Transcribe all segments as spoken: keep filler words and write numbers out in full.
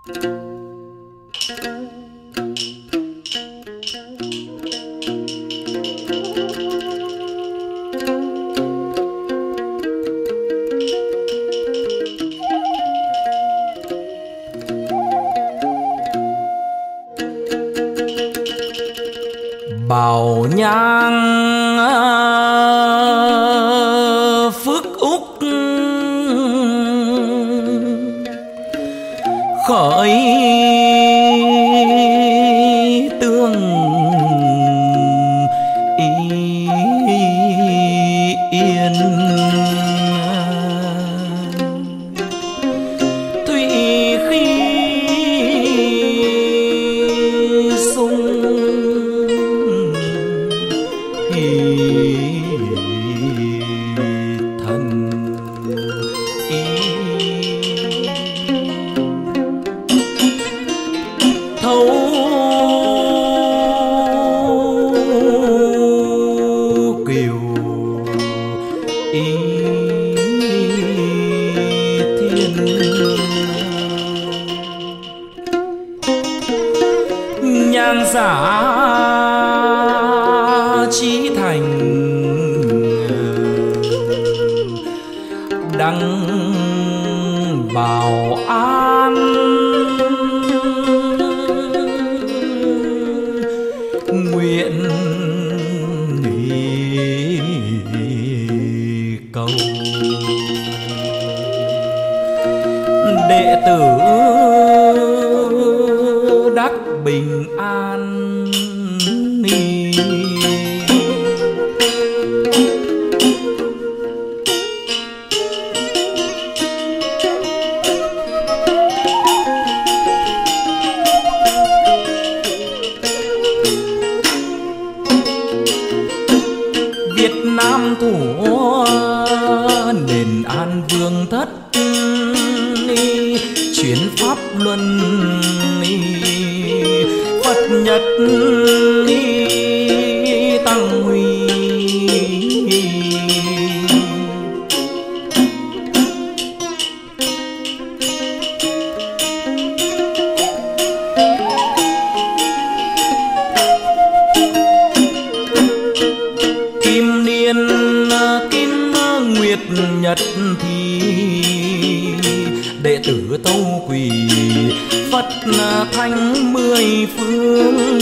Bảo nhang phước úc khởi tương yên, thủy khi sung thần ý thấu kiều ý thiên, nhang giả chí thành đăng bảo an, nguyện cầu đệ tử đắc bình an. Việt Nam thủ nền an vương thất, chuyến pháp luân Phật nhật tăng huy, kim niên kim nguyệt nhật thì đệ tử tâu quỳ Phật thánh mười phương,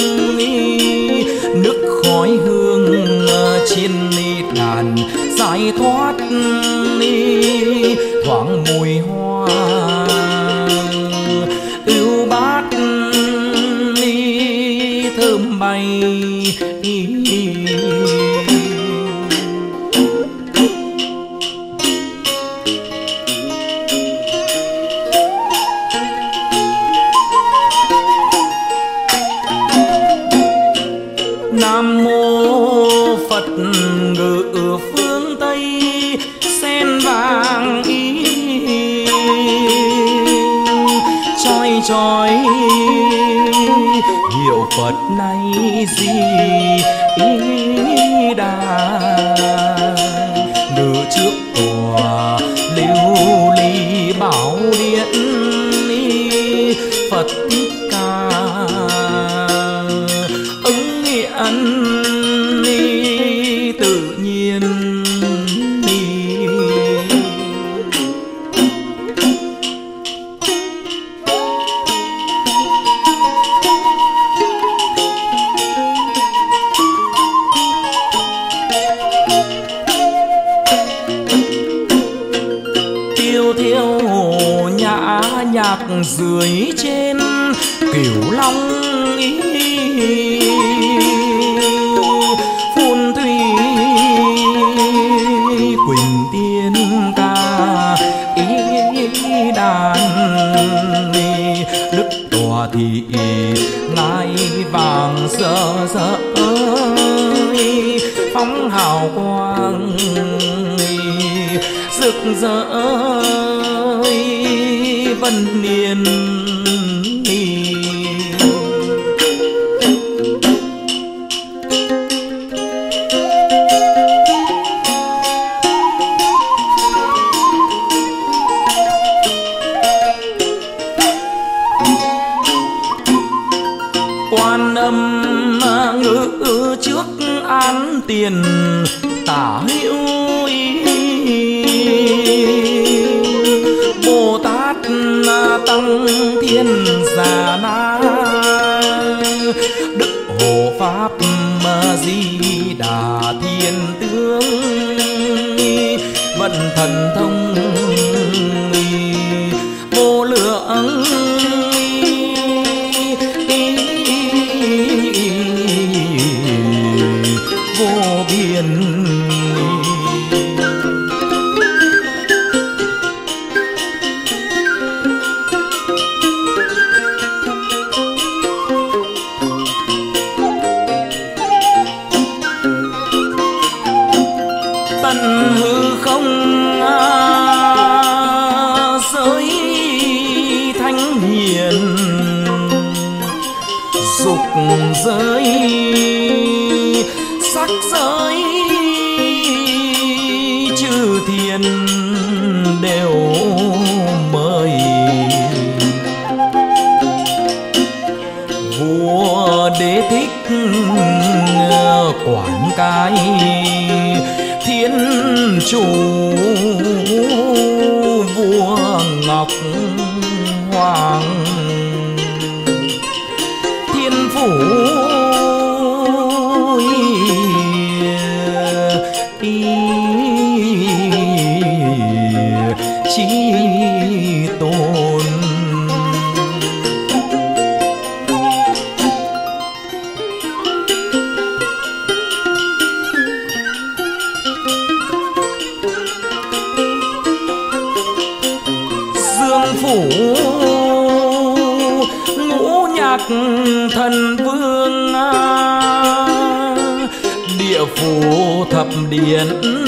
nước khói hương trên đàn giải thoát thoáng mùi hoa ưu bát thơm bay. Nam mô Phật ngự phương Tây sen vàng ý chói chói hiệu Phật này gì ý đà, ngự trước tòa lưu ly bảo điện Phật Thích Ca ứng hiện tự nhiên. Tiêu thiêu nhã nhạc dưới trên Cửu Long ý, phun thủy quỳnh tiên ca ý đàn, đức tòa thị ngai vàng rỡ rỡ phóng hào quang rực rỡ vân niên. tiền tả hữu Bồ Tát Tăng Thiên Già Na Đức Hộ Pháp Di Đà Thiên Tướng Vận thần thông vô lượng vô biên. Tận hư không giới thánh hiền dục giới sắc giới chư thiên đều mời vua Đế Thích quản cái thiên chủ vua Ngọc Hoàng thiên phủ chí tôn. Dương phủ ngũ nhạc thần vương địa phủ thập điện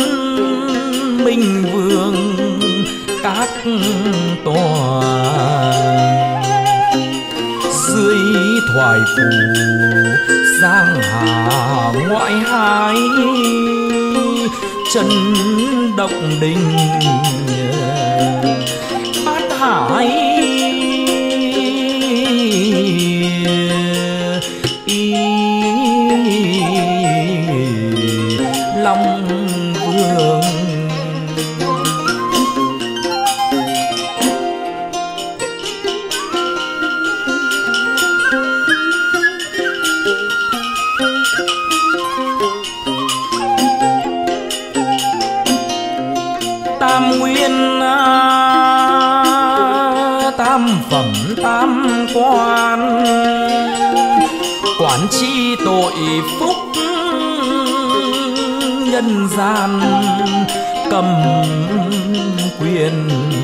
minh vương các tòa dưới thoại phủ giang hà ngoại hải chân động đình bát hải Long Vương. Tam nguyên tam phẩm tam quan quản chi tội phúc nhân gian cầm quyền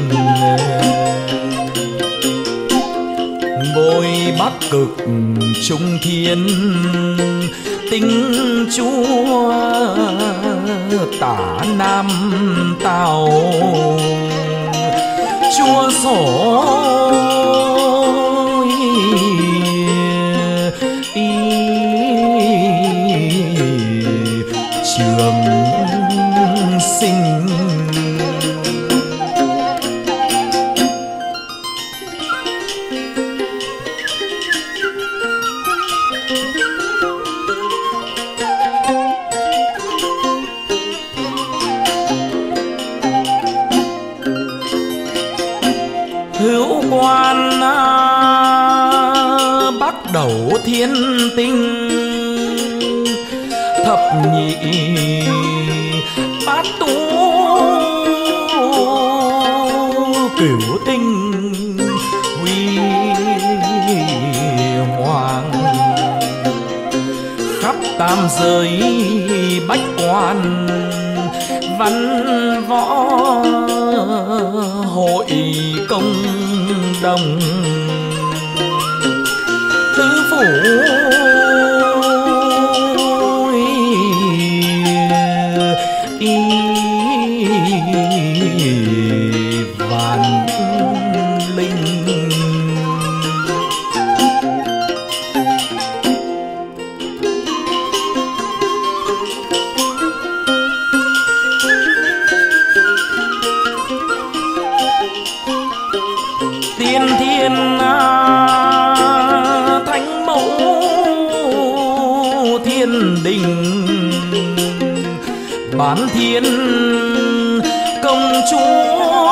ngôi Bắc Cực trung thiên tinh chúa tả Nam Tào chúa sổ trường sinh. Hữu quan Bắc Đầu Thiên Tinh thập nhị bát tú cửu tinh huy hoàng khắp tam giới bách quan văn võ hội công đồng tứ phủ vạn linh. Tiên thiên thánh mẫu thiên đình Doãn Thiên công chúa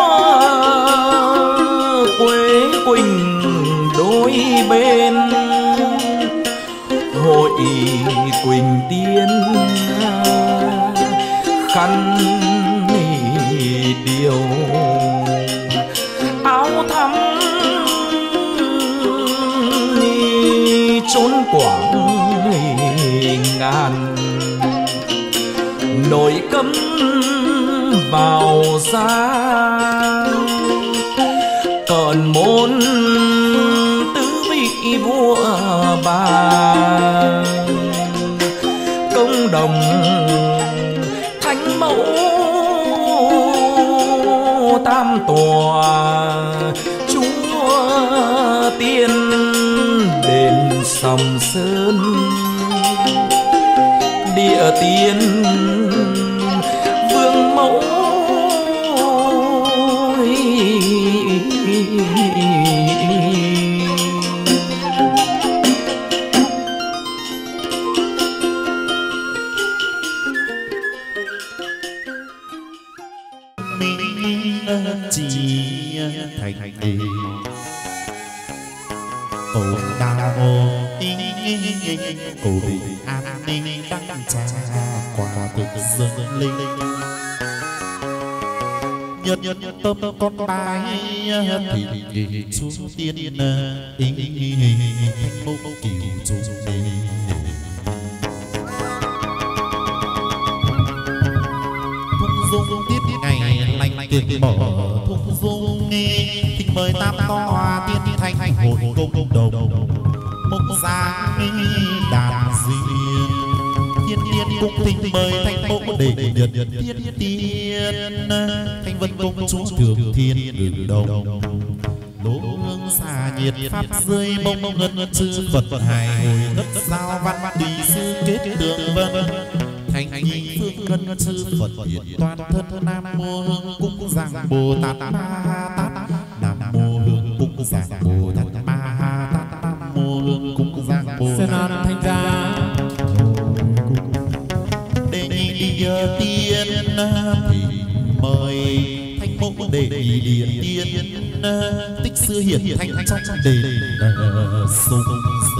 Quế Quỳnh đôi bên, hội Quỳnh Tiên khăn điều áo thắm trốn quảng ngàn, nổi cấm vào ra còn môn tứ vị vua bà, công đồng thánh mẫu tam tòa, chúa tiên đền Sầm Sơn, địa tiên vương mẫu chỉ thành đề cầu đa ô cầu bình an ninh đăng trà quả thực dâng linh nhật nhật tâm con bái thì xuống tiên ý thanh mục kiều trung đề thung dung tiết ngày lành tiền mở thung dung nghi thỉnh mời tam to tiên thanh hội công đồng mục gia đàn duyên thiên tiên cung thỉnh mời thanh mẫu để nhật tiên tiên thanh vân công chúa thường thiên ngự đồng lỗ hương xà nhiệt pháp rơi mông ngân chư Phật hài hồi ngất giao văn tùy sư kết đường vân thành nhi phương ngân chư Phật hiện toàn thân nam mô hương cung giảng Bồ Tát Ma Tát nam mô hương cung giảng Bồ Tát Ma Tát nam mô hương cung giảng Bồ Tát thành ra đề nghị đi tiên thì mời thanh mẫu đề nghị điện tiên tích xưa hiển thanh trong đền sông sơ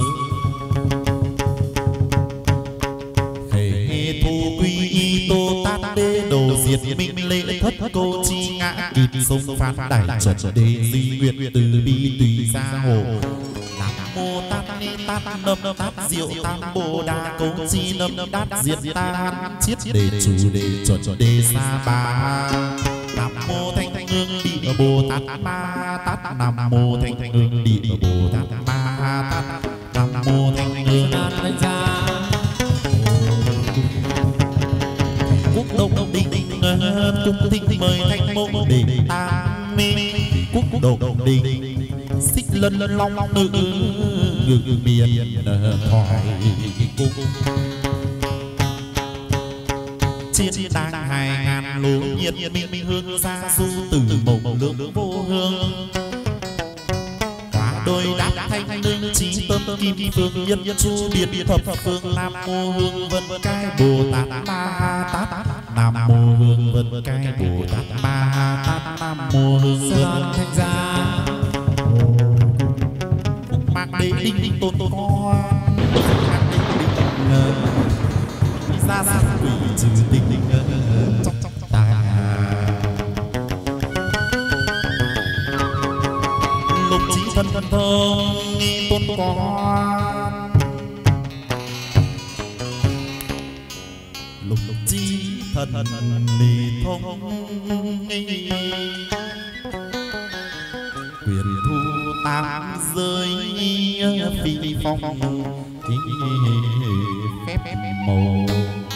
khề thu quy y tô tát đê đồ diệt minh lễ thất cô chi ngã kịp sông phán đại chuẩn đê di nguyện từ bi tùy gia hộ nam mô tát ni tát nâm tát diệu tam bồ đà câu chi nâm tát diệt tan chiết đề chủ đề chuẩn đề sa ba nam mô thanh thanh hương địa Bồ Tát Ma Tát nam mô thanh thanh hương địa Bồ Tát Ma Tát nam mô thanh thanh hương thanh gia quốc đông đinh cung thỉnh mời thanh mẫu để tam mi quốc đông đinh xích lân long ngự ngự miền thoại cung chiến đang hai ngàn lô nhiệt minh hương ra du từ mộng lượng vô hương quả đôi đáp thanh lương trí tâm kim phương nhân chu biệt thập phương nam mô hương vân cai Bồ Tát Ma Tát nam mô hương vân cai Bồ Tát Ma Tát nam mô hương vân thanh gia mang đế đinh đinh tôn tôn con ra ra quỷ trừ tình tình trong trong ta lục trí thân thân thông nghi tôn con lục lục trí thân thân nghi thông nghi quyền thu tam giới phi phong phép màu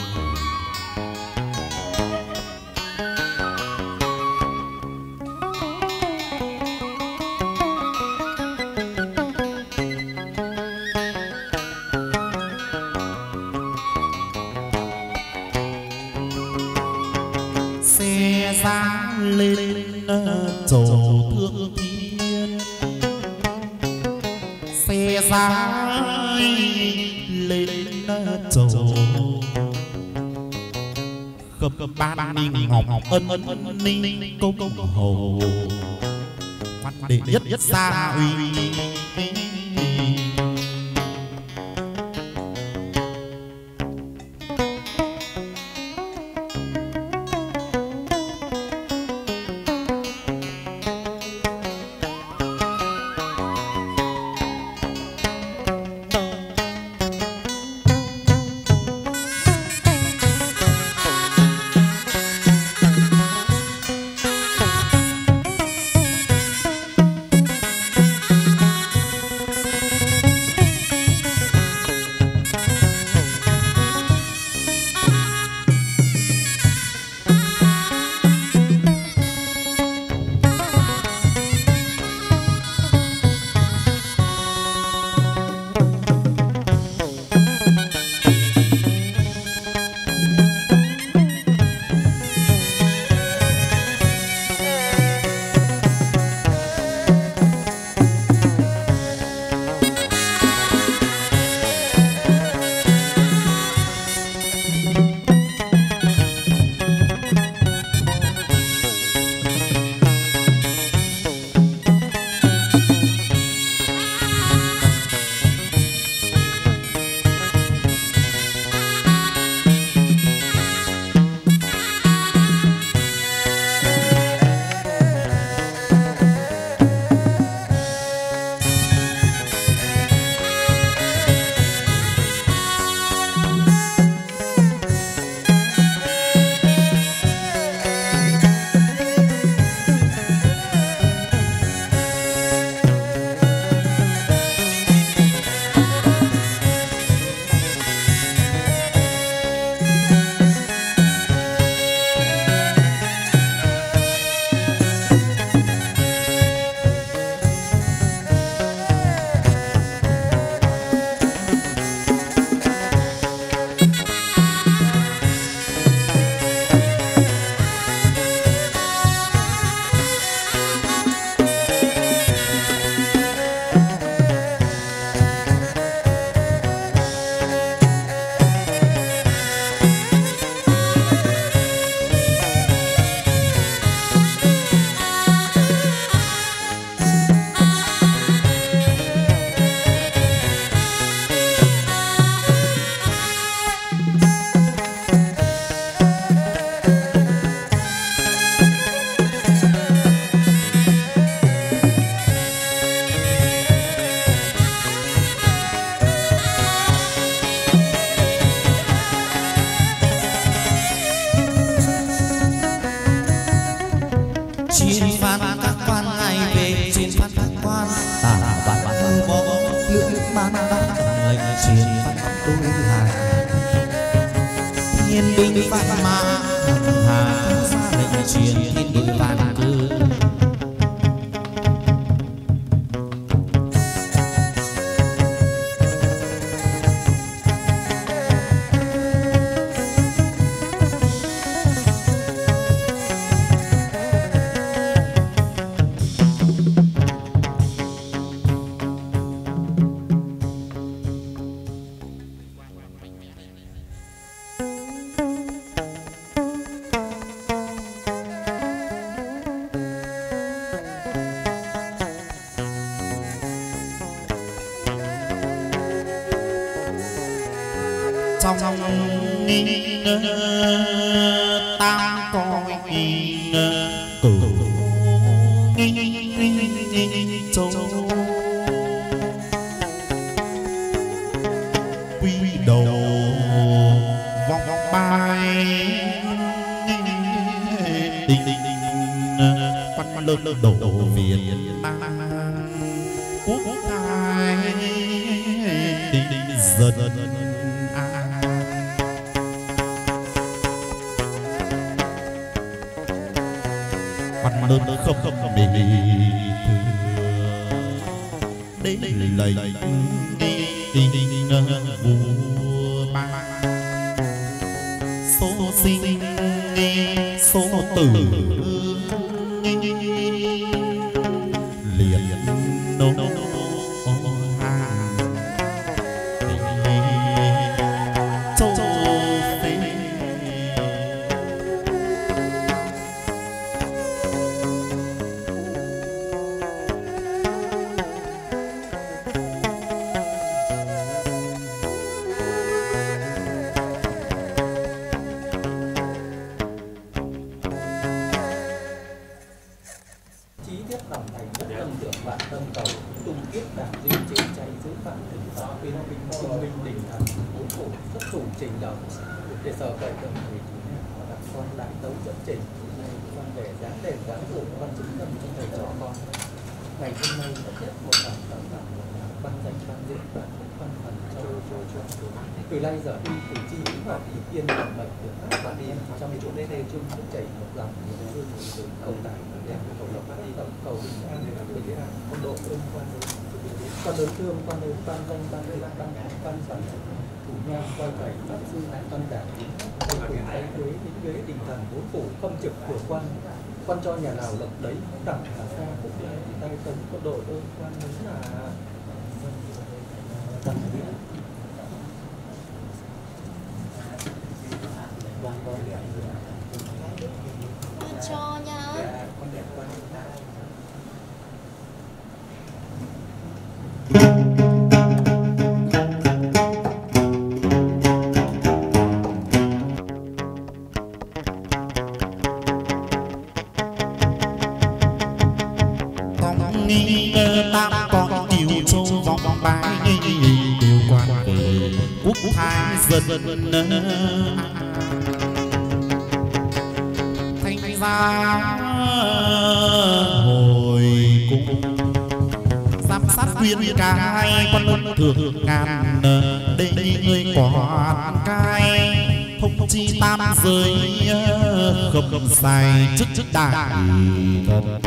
xe giá lên trầu thương thiên xe giá lên trầu khâm khâm ban ni ngọc ân ân ân ni công công hầu văn đệ nhất nhất xa uy. trong nghi ngờ tam coi nghi ngờ cửu nghi nghi châu quy đầu vòng vòng bài đình đình văn lớn đổ Việt Nam quốc thái đình đình dần văn lớn không không bị thừa đến lệnh đi đi vua ba số sinh số tử liền nô châu phế lòng thành nhất tâm tưởng vạn tâm cầu tung kiếp đảng duy trên cháy giữ phạm thỉnh thọ viên minh công minh đình thần bốn phủ xuất thủ trình đồng để sở cậy đồng thì đặt con đại tấu dẫn trình này con để dáng đền dáng thủ con chứng tâm cho thầy trò con ngày hôm nay tất nhất một lần tầm tầm ban danh ban diễn ban văn phần châu châu châu từ nay giờ đi từ chi ứng vào ý yên làm mệnh được hát và đi trong chỗ đây đây chung nước chảy một lòng những hương từ cầu tài đẹp cầu lộc đi cầu cầu bình an bình an con độ ơn quan đến quan đến thương quan đến ban danh ban lễ ban ban sản thủ nhang quan bảy pháp sư văn đảng tay quỷ tay quế những ghế đình thần bốn phủ không trực của quan quan cho nhà nào lộc đấy đẳng là xa phúc lai tay tấn có độ ơn quan đến là tầm điện quan con Con cho nhá. con đẹp quan nghi tam con kiều châu vòng bái điều quan về quốc thái dân thành ra hồi cung giám sát quyên cai quan luân thường ngàn đây người quản cai thông chi tam giới không sai chức chức đại thần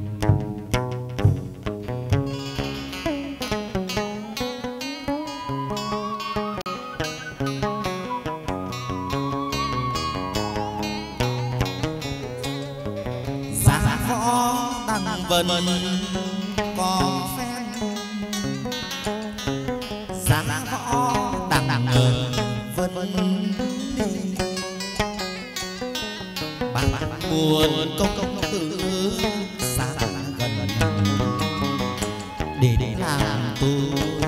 vân có phen giá võ đặng vân bạn bạn buồn công công tử xa gần để để làm tôi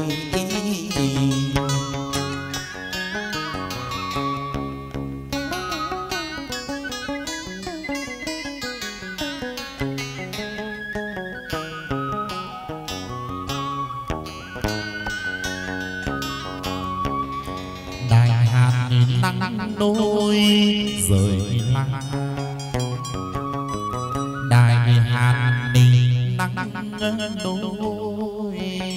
đôi rời lăng đại hàn ninh năng đôi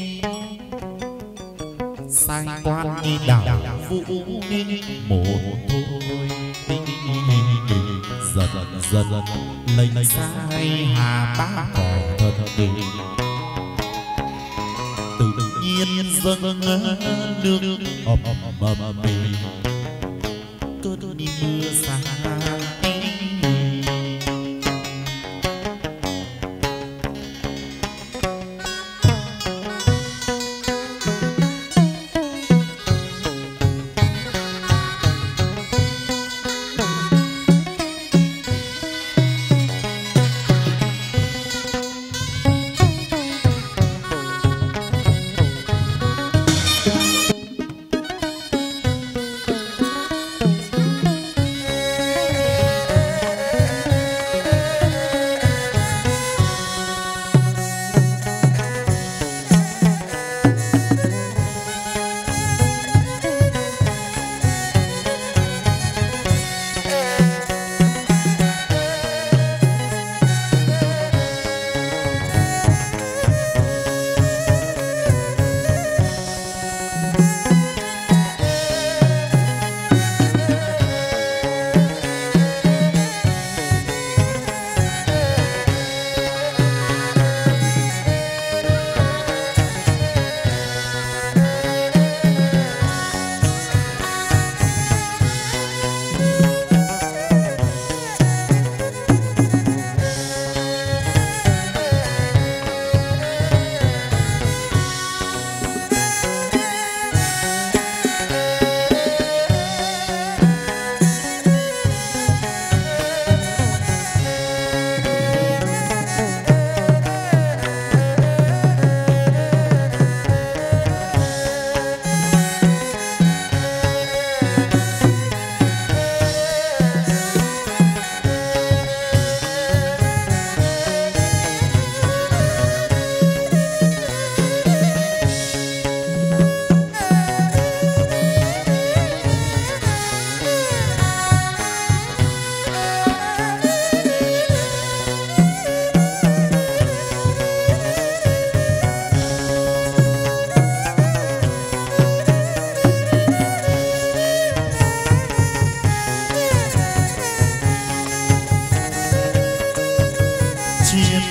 sai quan đảo vũ một thôi dần dần lấy sai hà bá cỏ thật tình tự nhiên dâng nước ầm ầm ầm cơn đi mưa xa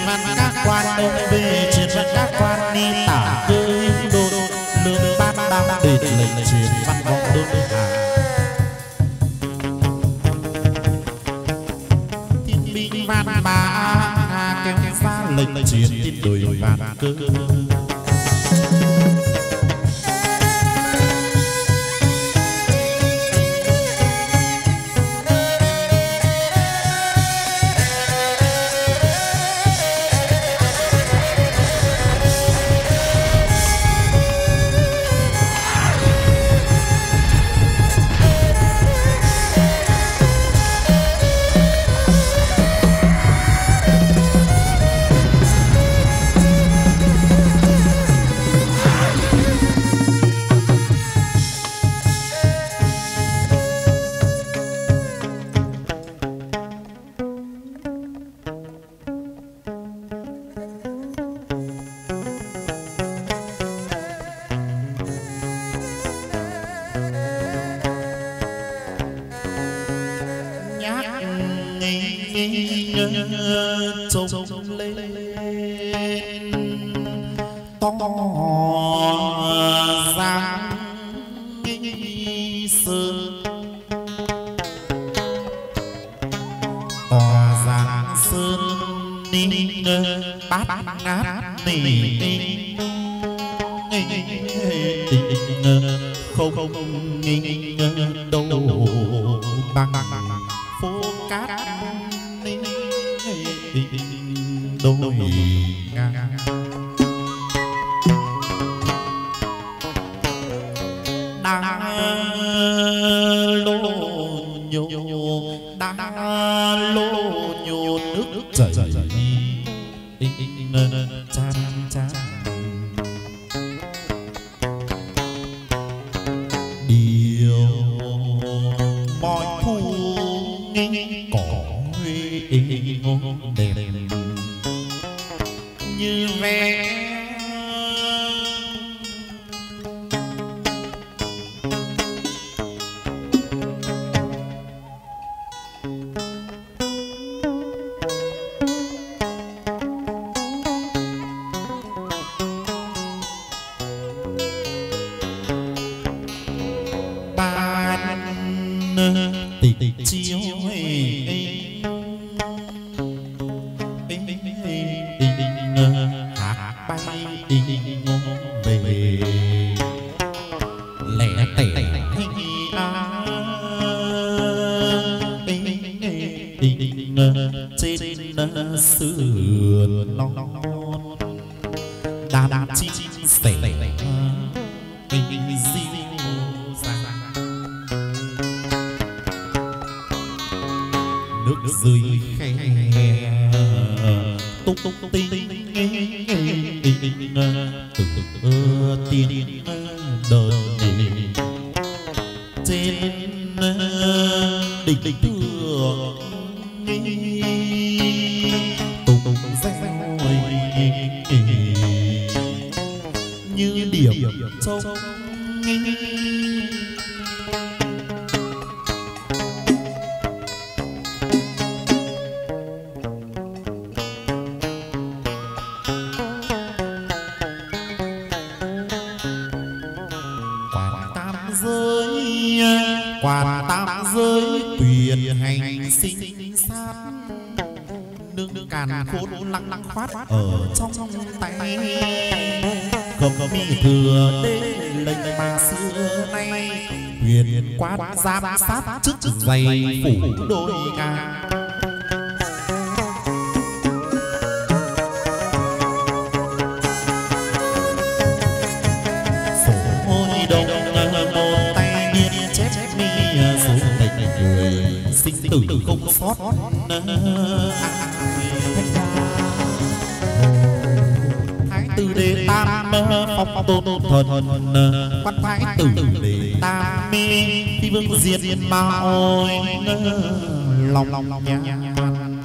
văn các quan ông về truyền văn các quan đi tả cơ đô lương bát đam đền lệnh truyền văn vọng đô hà thiên binh văn ba kéo ra lệnh truyền tin đổi vạn cơ trông lên to giang sơn to giang sơn ninh bát ngát nỉ không không nghinh đâu băng phố cát đôi ngang đang lô nhô đang lô nhô nước chảy chan chan điều mọi thu cỏ ngôn đẹp như ve ban tịch chiếu hạt bay về lẻ tẻ trên sườn non đàn đàn chim sẻ nước rơi khe túc túc tinh từ tiên đời trên đỉnh đỉnh thượng tùng reo như điểm trông quan tam giới quyền hành sinh sát nương càn khôn lăng lăng phát ở trong tay không có mi thừa đến lệnh mà xưa nay quyền quan giám sát chức dày phủ đôi ngang sinh tử không sót thái tử đệ tam phong tôn thần quan thái tử đệ tam mi phi vương diệt ma ôi lòng lòng nhang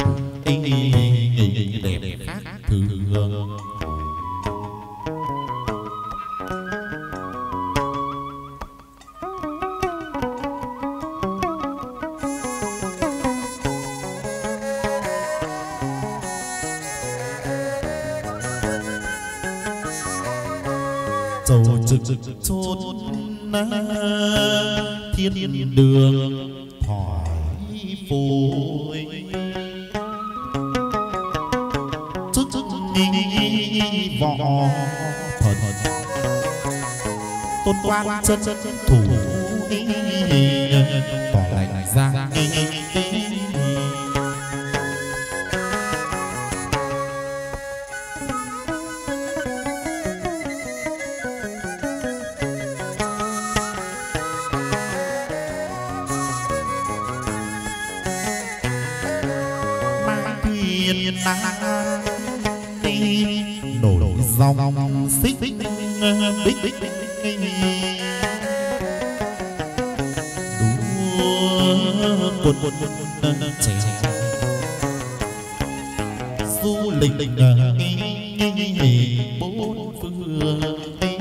đẹp khác thường Châu trực chốn thiên đường thoải phôi chút chút nghi võ thần tôn quan chân thủ tỏ lành ra nổi dòng xích bích bích đua quần quần trẻ du lịch bốn phương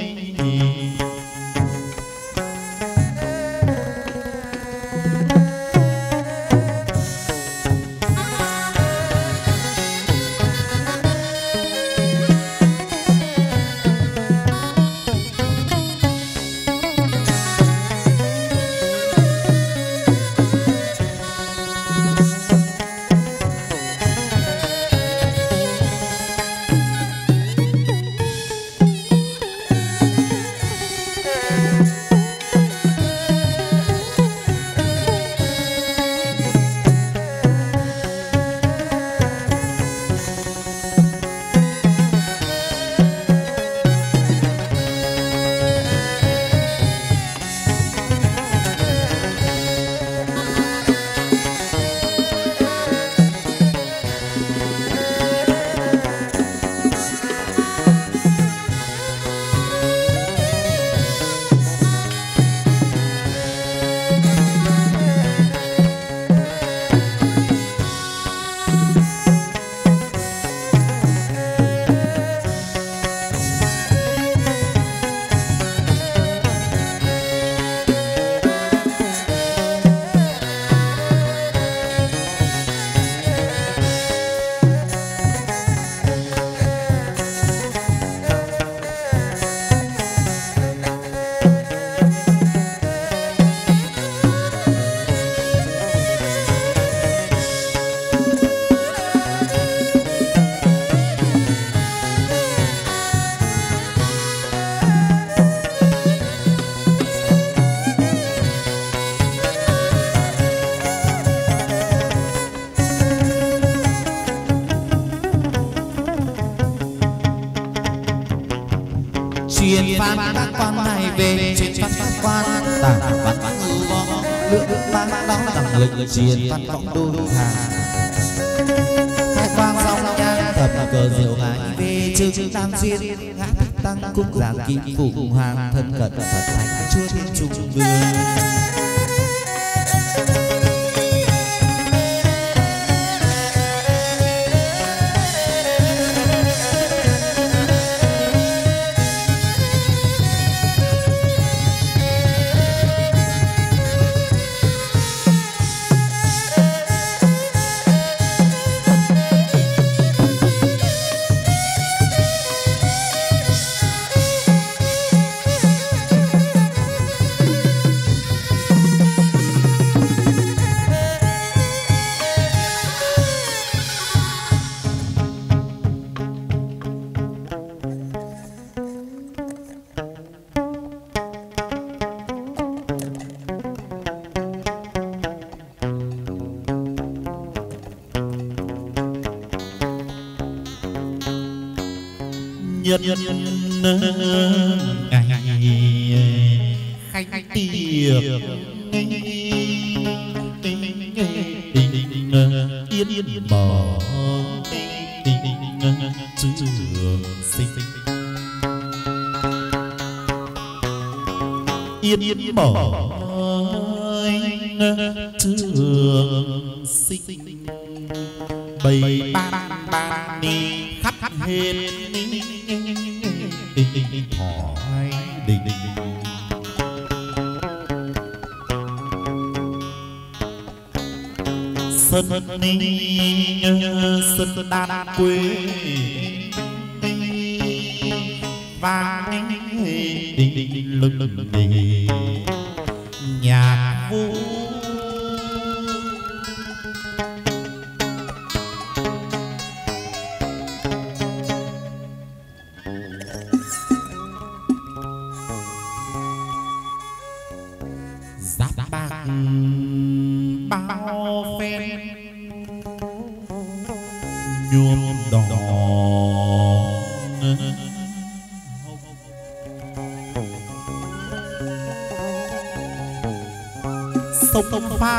truyền phán các quan này về truyền phán các quan tả văn ngư võ lượng ba đó đẳng lực truyền phán võng đôi hàng khai quang song nhang thập cờ diệu ngài về chừng tam duyên ngã tăng cung giảng kim phụ hoàng thân cận phật thánh chúa thiên trung vương. Nhân ngày khách tiệc yên yên bờ trường sinh yên yên bờ trường sinh bầy ban ban đi khắp hết thoại đình sân sân đan quê vang đinh lưng lưng đi nhạc vũ giáp bạc bao phen nhuộm đỏ sông pha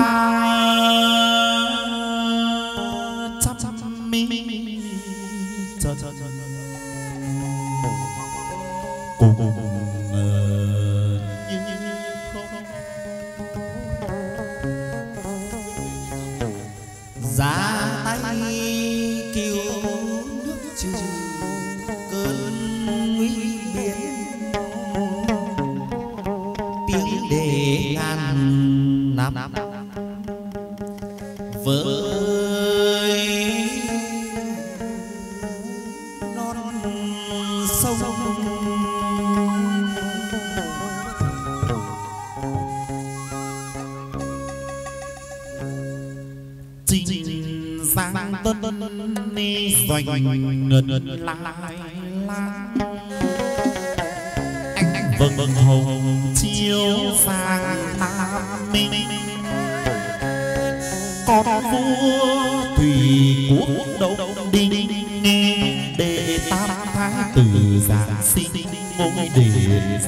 chăm chăm mi chờ chờ chờ cùng giá tay kêu nước trừ cơn nguy biến tiếng để ngàn năm với non sông trình giang tân ni doanh ngân lai lang vầng vầng hồng chiếu sang nam minh con vua thủy quốc đâu đi để tam thái tử giáng sinh ngôi đền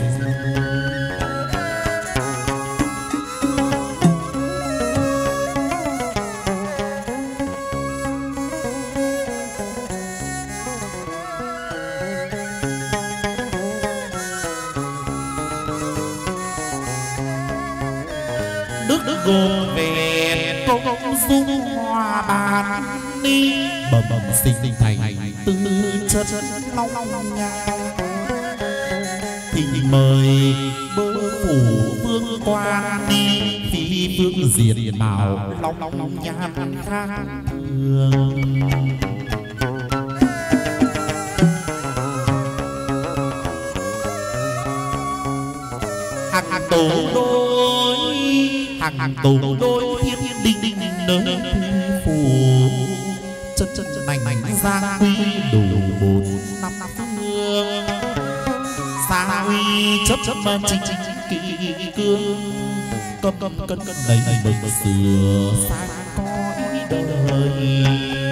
đức gồm về công dung hoa bàn đi bầm bầm sinh sinh thành tư chất long long nha thỉnh mời bơ phủ vương quan đi phi phương diệt mạo long long nhan khác thường hàng tổ đôi hàng tổ đôi thiên đinh đinh nơi phủ chân chân chân mảnh mảnh gia quy đủ bốn năm năm phương gia quy chấp chấp mà chính chính kỳ cương cầm cầm cân cân đầy đầy bờ sửa sang cõi đời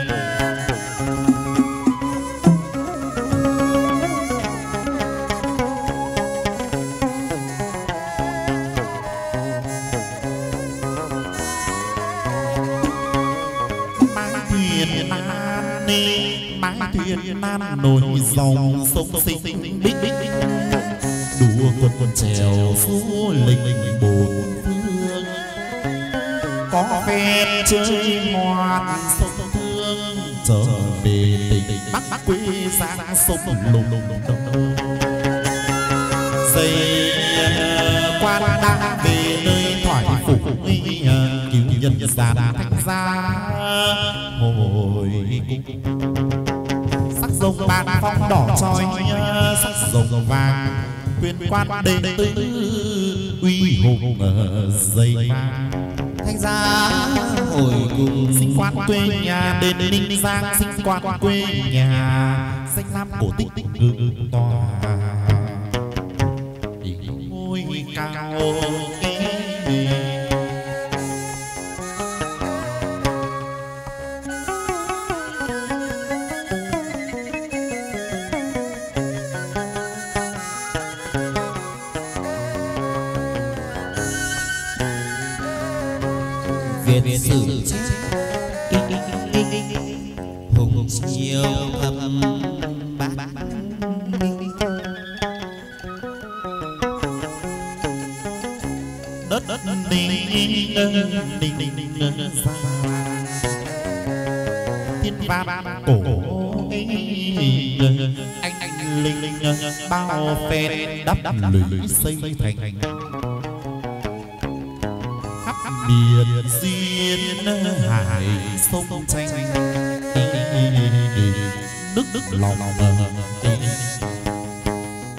mang thuyền nan nổi dòng sông sinh bích bích đua quân quân trèo số linh linh bốn phương có phép chơi ngoan sông thương trở về tỉnh bắc bắc quê giang sông lùng lùng lùng dây quan đang về nơi thoại phục cứu nhân gian thành ra hồi sắc rồng bàn phong đỏ trói sắc rồng vàng quyền quan đệ tử uy hùng ở dây thành ra hồi cùng sinh quan quê nhà đến ninh giang sinh quan quê nhà danh lam cổ tích ngự tòa ngôi cao Việt sử hùng chiêu thâm bát đất đất đình đình đình đình thiên vạn cổ anh anh linh linh bao phen đắp đắp lưới xây thành biển duyên hải sông tranh nước nước lòng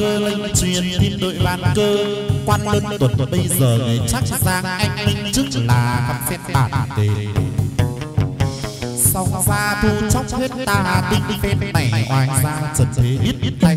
cơ lệnh truyền thiên đội vạn cơ quan lớn tuần bây giờ người chắc giang anh minh trước là khắp phép bản đề xong ra thu chóc hết ta tinh phép này ngoài ra trần thế biết biết tay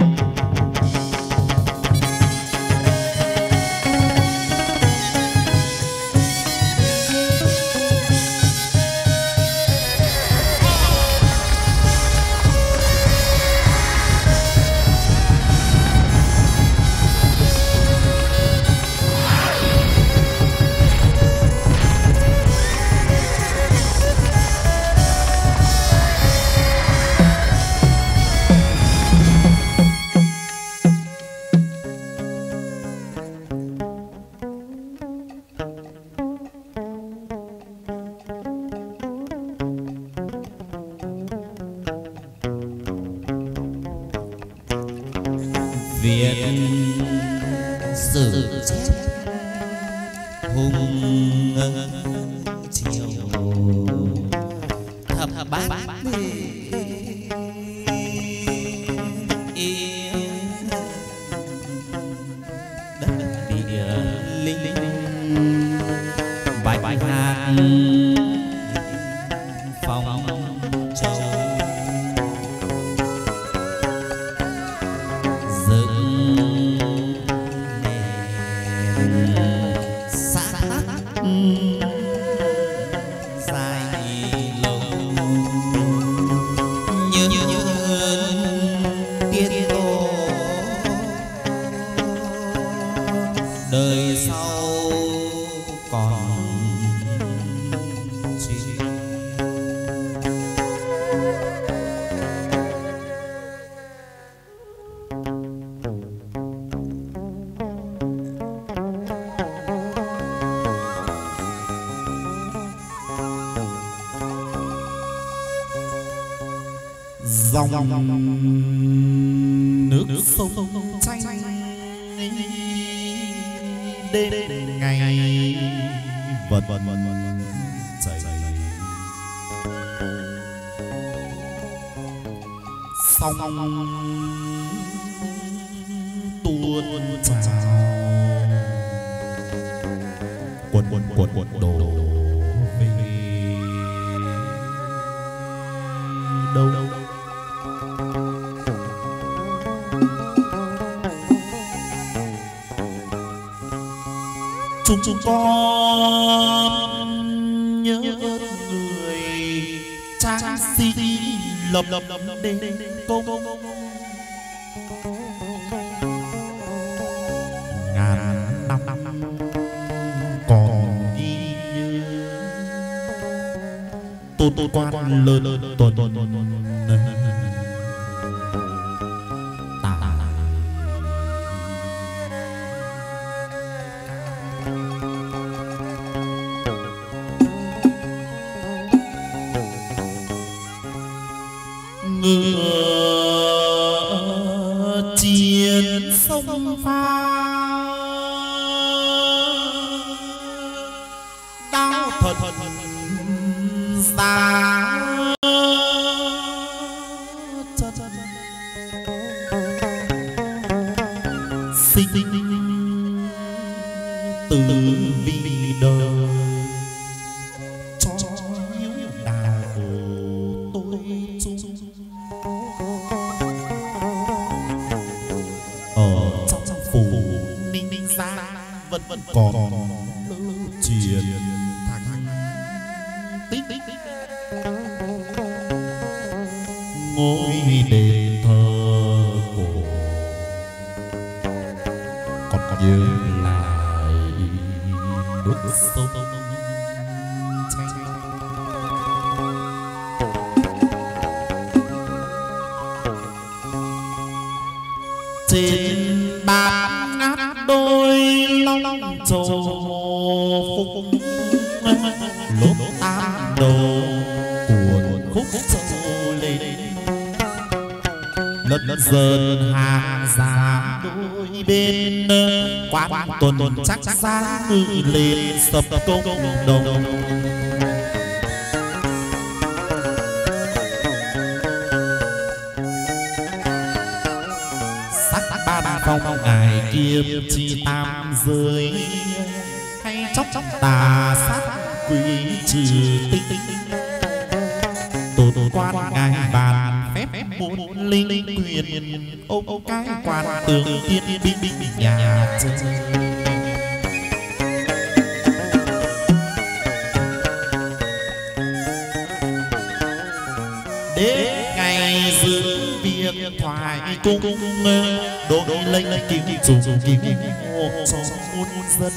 nước sông chanh đêm ngày vật chảy sông tuôn trào quần quần quần quần đổ về đâu đâu chúng chúng con nhớ người trang sĩ lập lập đêm công ngàn năm còn ghi nhớ tôn tôn quan lớn tuần ngựa chiến sông pha đao thật xa sinh từ vì đời cho hiếu đạo tôi chung ở trong phủ ninh ninh gia vẫn vẫn còn truyền thắng tích ngôi đền thờ cổ còn còn nhớ lại nước sông trên bát ngát đôi long trầu phúc lốp tam đầu cuộn khúc trầu lên lật lật dần hàng già đôi bên quán tuần chắc ra ngự lên sập công đồng sắc ba phong ngài kiêm chi tam giới hay chóc chóc tà sát quỷ trừ tinh tổ quan ngài bàn phép muôn linh quyền ông cái quan tường tiên binh binh nhà chơi đến ngày giữ việc thoại cung đội lấy kim dùng kim cho muôn dân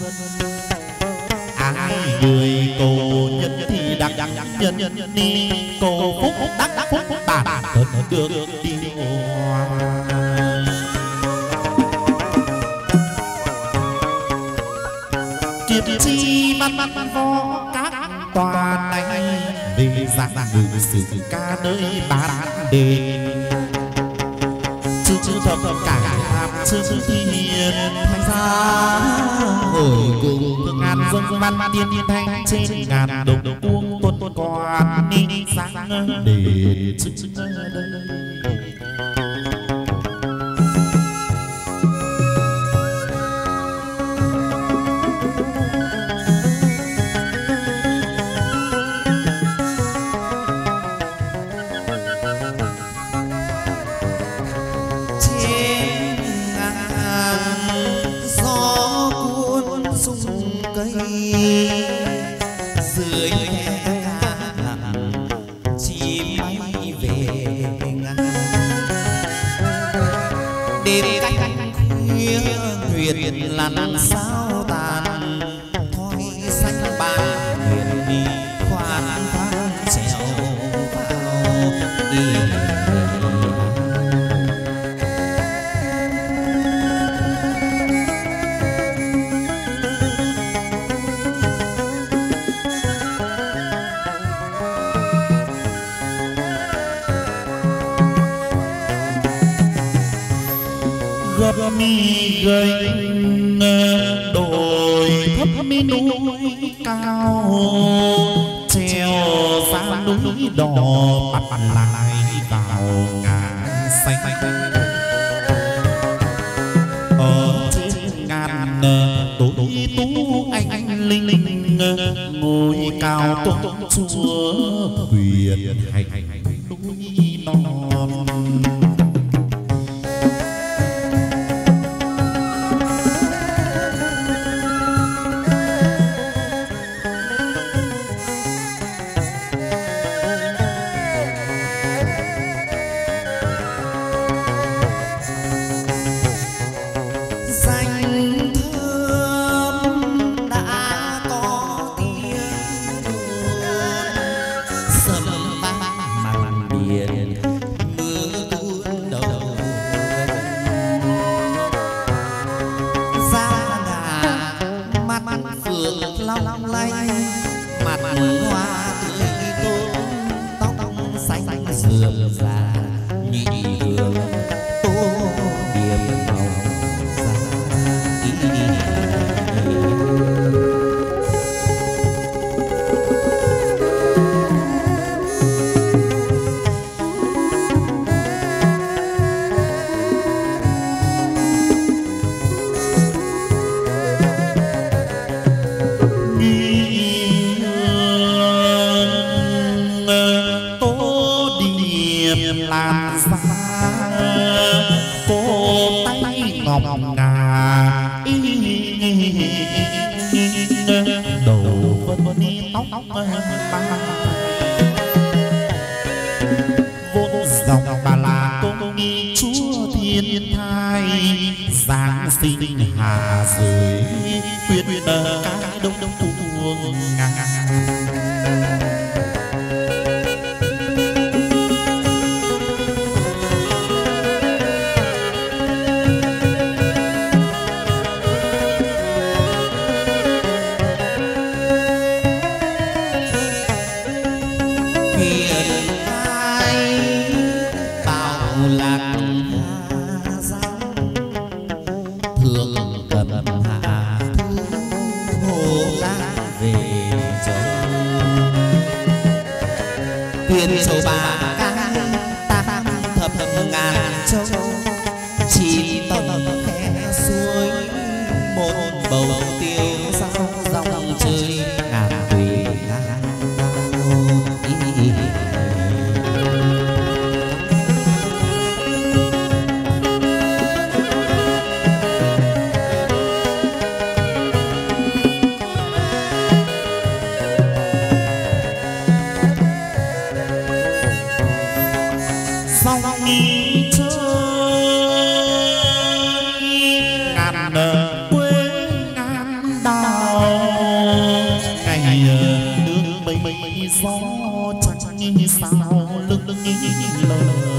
ai người cầu nhân thì đắc đắc nhân nhân đi cầu phúc đắc đắc phúc bản thân được đi kiếp chi văn văn võ các toàn anh vì dạng ngự sử ca nơi bán đề chữ chữ thập thập cải hàm chữ chữ thi hiền thanh gia hồi cùng ngàn dân văn tiên tiên thanh trên ngàn đồng cuông tuần tuần quan đi sáng để chữ chữ đây dưới chim bay về đêm canh khuya huyền lăn sao tàn thoi xanh ban huyền đi khoan khoan trèo vào đi gấp mi gầy đồi thấp mi núi cao treo ra núi đỏ bắt lại vào ngàn xanh ở trên ngàn tối tú anh anh linh linh ngôi cao công chúa quyền hành núi non ngàn châu chỉ tầm khe sông nghi chơi ngàn quê ngàn đào ngày nước mây mây gió trắng như sao lưng lưng lờ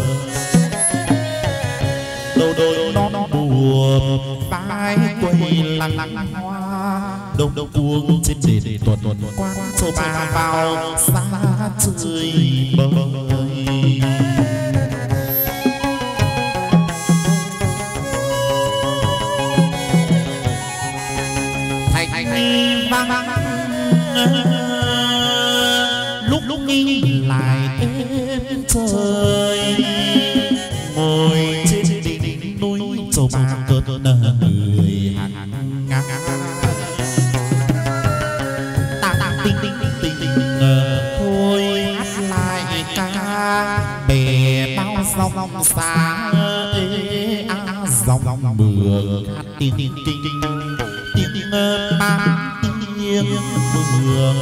đầu đôi non buồn vai quay lăng lăng hoa đông đông cuồng trên đền tuần tuần quan châu ba vào xa trời bơi thành thành vang lúc lúc nghĩ lại êm trời ngồi trên đỉnh núi châu ba cơn người hàng ngang ta ta tinh tinh tinh tinh thôi hát lại ca bè bao sông xa ê á dòng dòng mường hát tiếng tiếng tiếng tiếng mang tiếng mường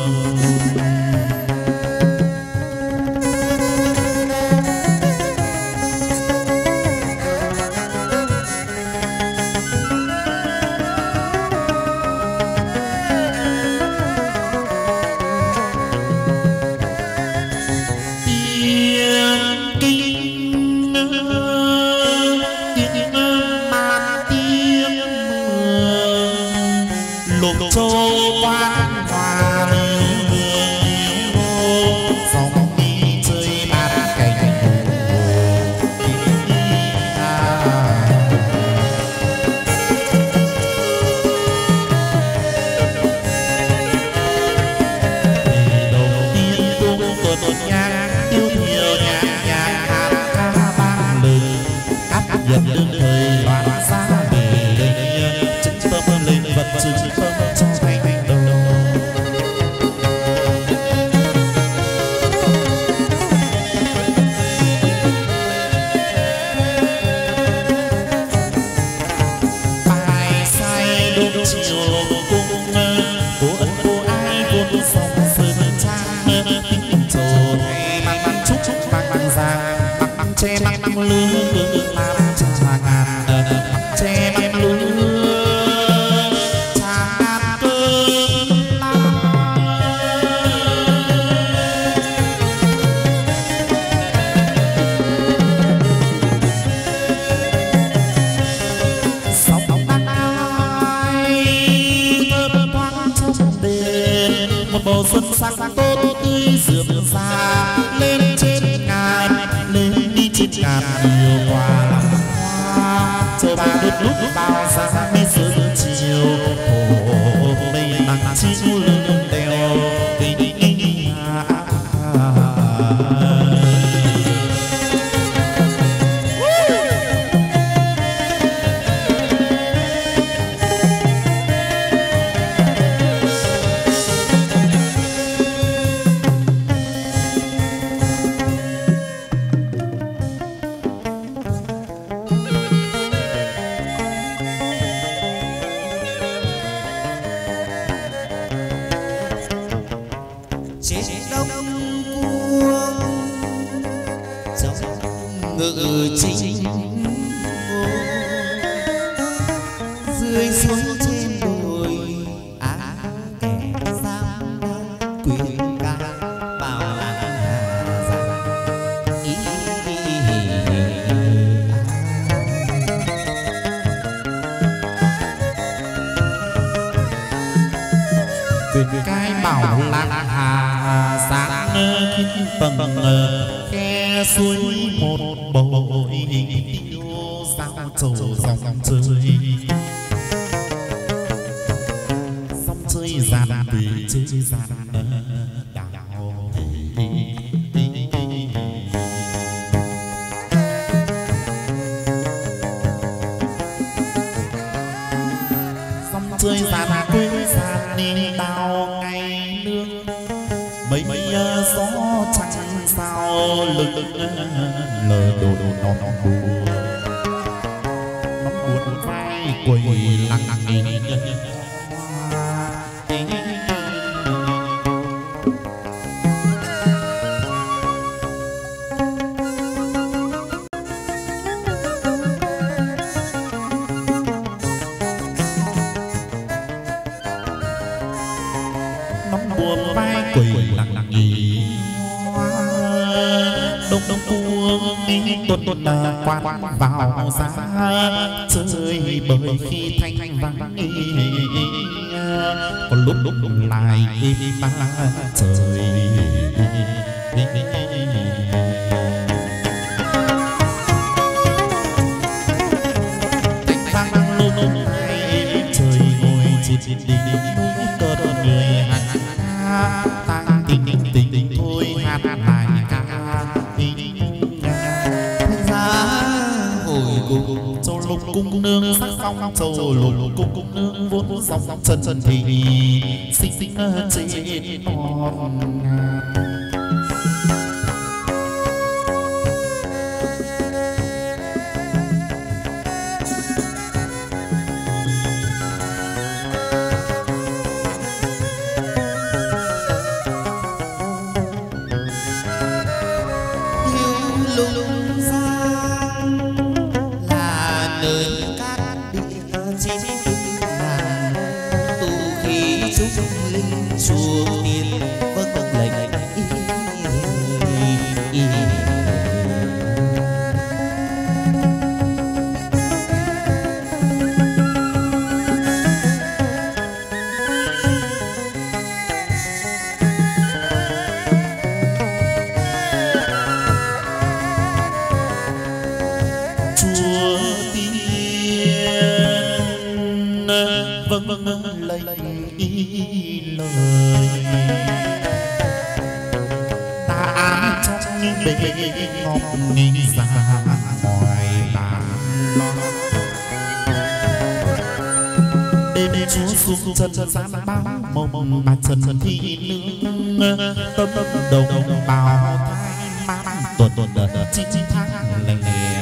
quỳ lặng nghỉ đông đông cuông tuần tuần quan vào giá chơi bời khi thanh vắng còn lúc lúc lại im ba trời vang lúc lúc lại trời ngồi chỉ đi núi cơn người hát tăng tình tình tình thôi hát lại ca châu lục cung nương sắc phong châu lục cung cung nương vốn dòng chân chân thì xinh xinh trên non chân chân gian bao mộng mà chân chân thi nương tâm tâm đầu bào thai mang tuần tuần đợt đợt chi chi tháng lành lè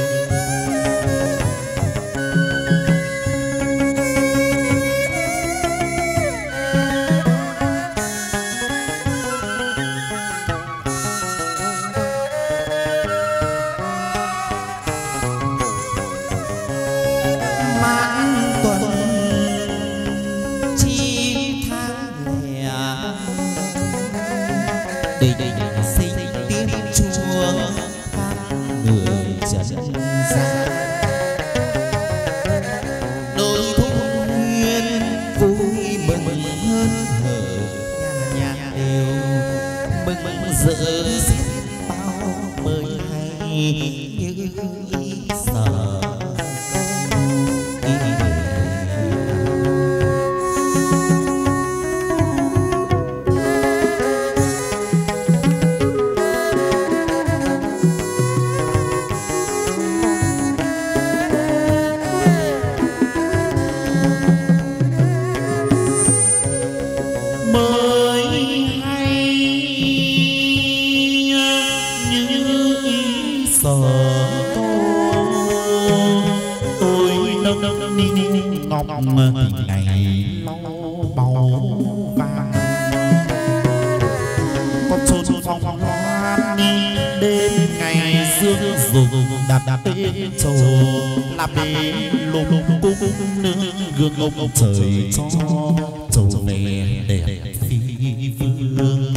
ông trời cho trầu về đẹp phi vương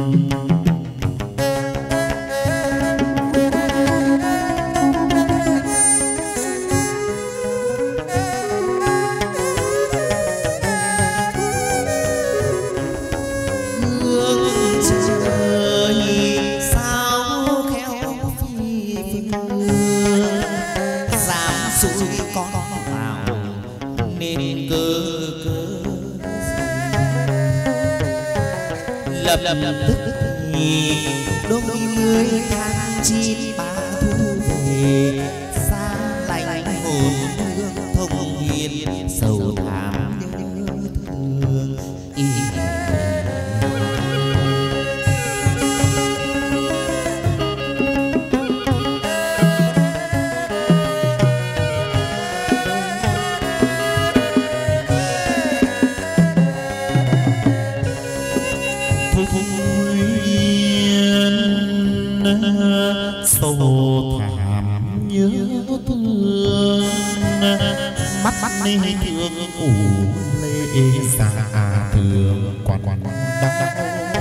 hương trời sao khéo phi vương dám suối con nên cơ cơ lập lập tức thì đôi mươi tháng chín ba thu về xa lạnh hồn hương thông hiền sầu thảm nhớ thương ý sâu thảm nhớ thương mắt mắt đi thương ủ lệ xa thường quan quan đau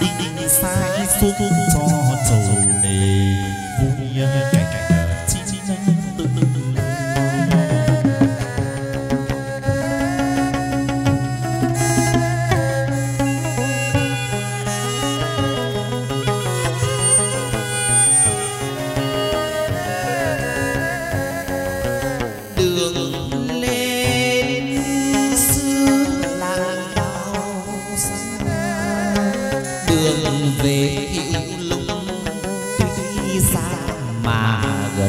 đi sai xuống cho trầu đề vui cảnh chi chi tự tự về hữu lũng tuy xa mà gần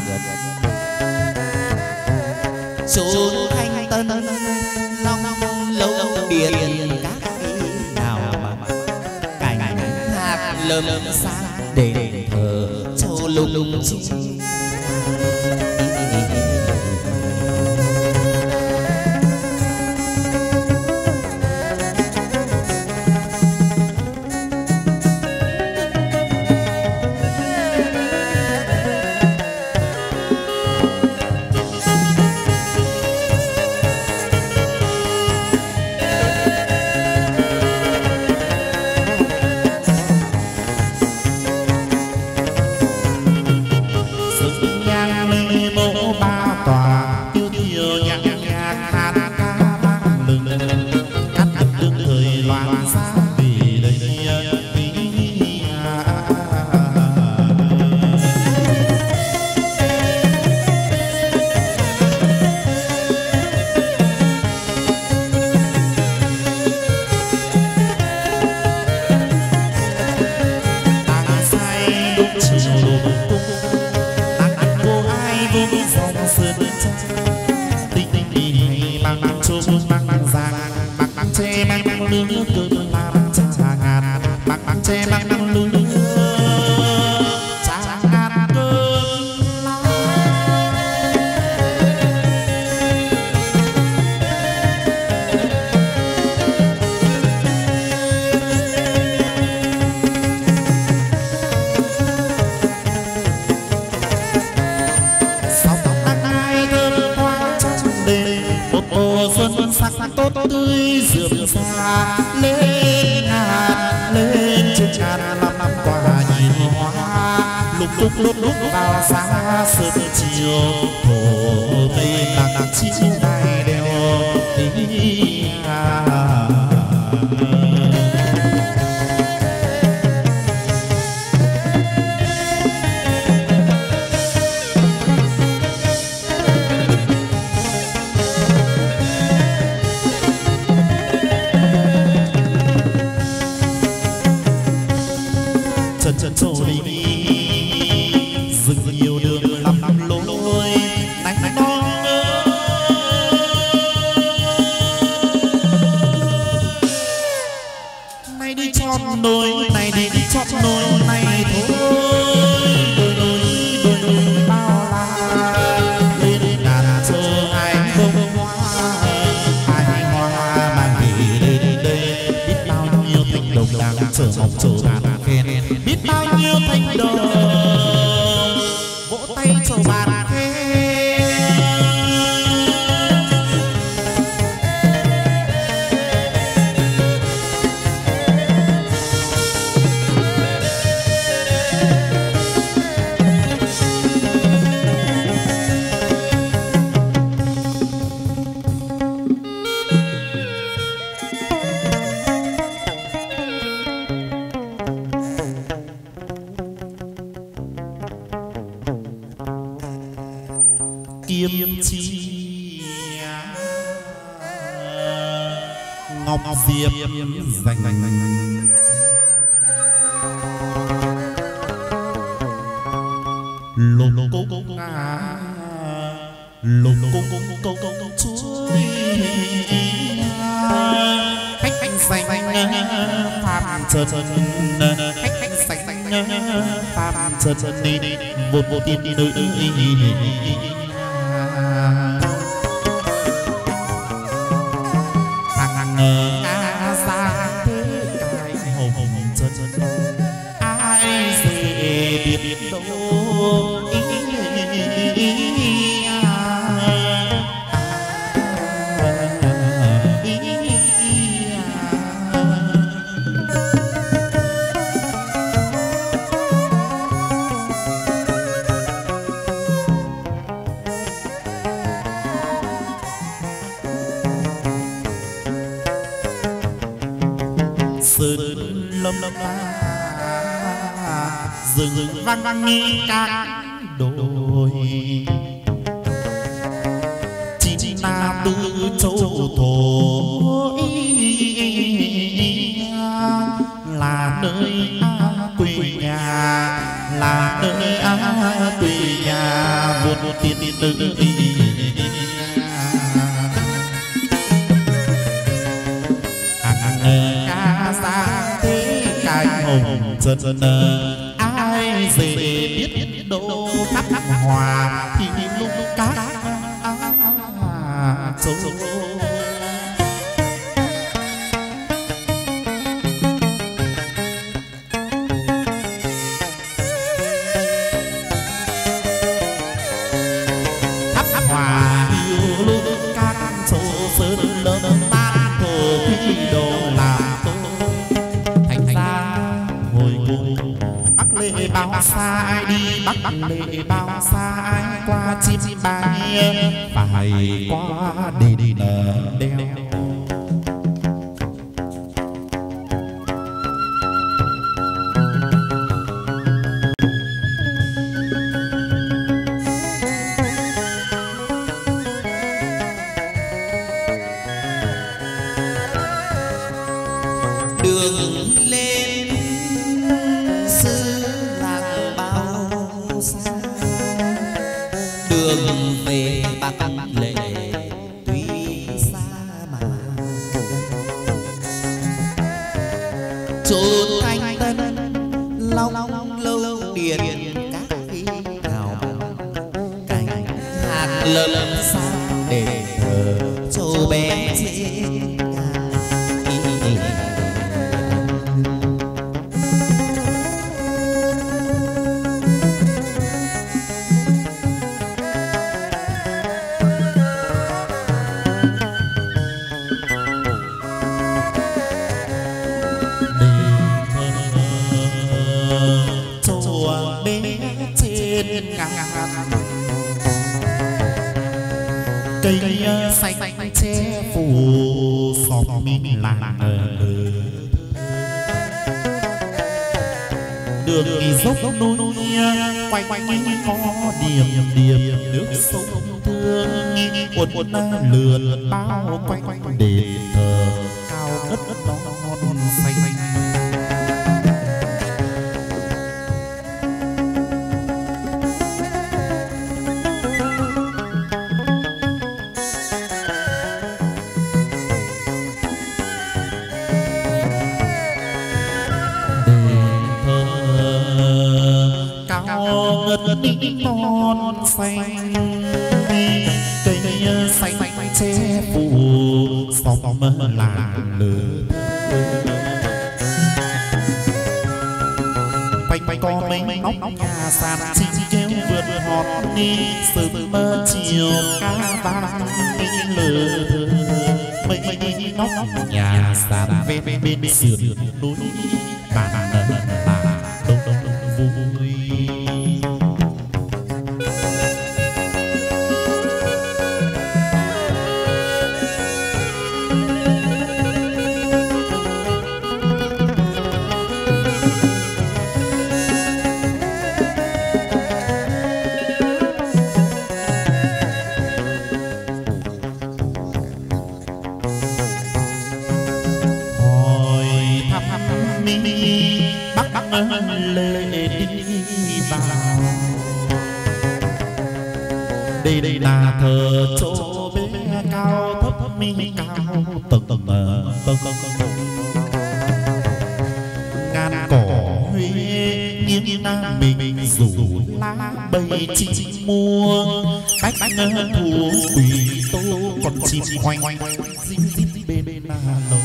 chốn thanh tân long lâu biển các nào mà cảnh hạt lâm xa đền thờ châu lũng chi kiếm chi ngọc diệp dành lục cố ngã lục cố cố cố chuối khách khách dành phạm trần khách khách dành phạm trần đi một một tiên đi nữ lâm la rừng vang vang nghe các đồi chỉ na tư châu thổ là nơi quê nhà là nơi quê nhà buồn tiền tử ca sang thế cài hồng dân ai dễ biết đâu khắp hòa thì lúc cá châu bao xa ai đi bắc lệ bao xa ai qua chim bay phải qua đền đèo đường lên xứ đường về bắc lệ tuy xa mà chốn thanh tân long long lâu điền các khi nào cảnh hạt lâm xa để thờ châu bé trên cây xanh che phủ xóm mình làng đường đi dốc núi quanh quanh có điểm điểm nước sông thương cuồn cuộn lượn bao quanh quanh đền thờ cao đất non xanh ngất đi non xanh cây xanh che phủ xóm làng lửa quanh quanh có mấy ngóc nhà sàn chim kêu vượt hót đi sớm mơ chiều ca vang lửa mấy mấy ngóc nhà sàn bên bên sườn núi bàn là đông đông vui. Lệ đi vào đây đây là thờ chỗ bé cao thấp mi cao tầng tầng tầng tầng ngàn cỏ huế nghiêng nam mình rủ lá bầy chim mua bách bách thú quỷ tô còn chim hoành dinh dinh bên bên là lầu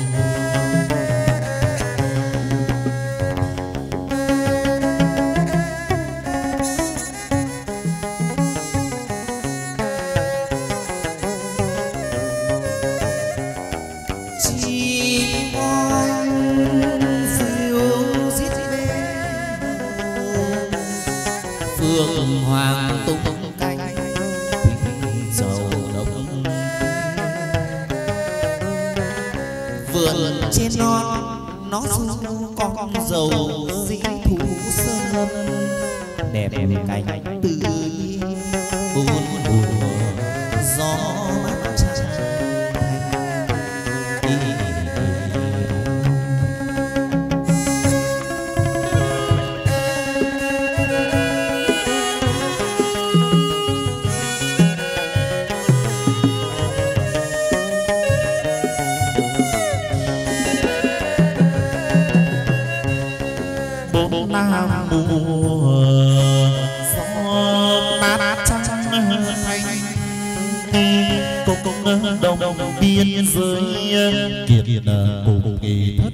phương hoàng tung cánh dầu đông vườn trên non nó xuống con dầu dĩ thú sơn đẹp cảnh tự nhiên bốn mùa gió mát trăng nam mùa gió mát trăng thanh công công đồng biên giới kiệt cùng kỳ thất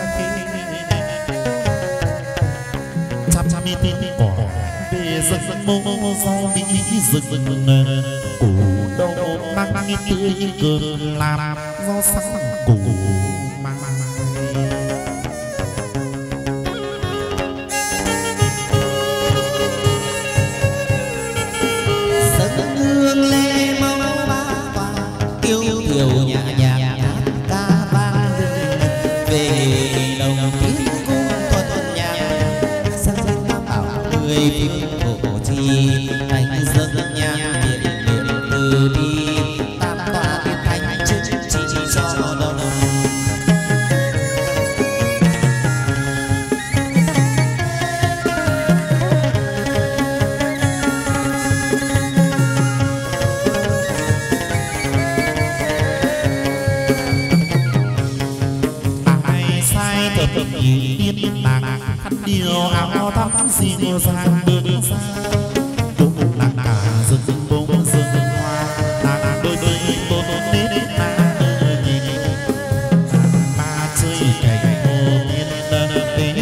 chăm chăm tin cỏ về rừng mô rau mỹ rừng củ đậu mang tươi cơm làm rau sắc củ mang hương lê mong ba qua yêu thiều nhẹ nhàng hát ca vang về đồng tiếng cung thuận nhạc sang duyên tam bảo người phương thổ chi anh dân nhang điện điện từ bi tam tọa tiên thánh chữ chỉ cho đồng nhìn tiên nàng khăn điều áo thắm xin sang đường xa cũng nàng cả rừng bông rừng hoa nàng đôi đôi bông nết nàng nhìn ta chơi cảnh hồ yên tế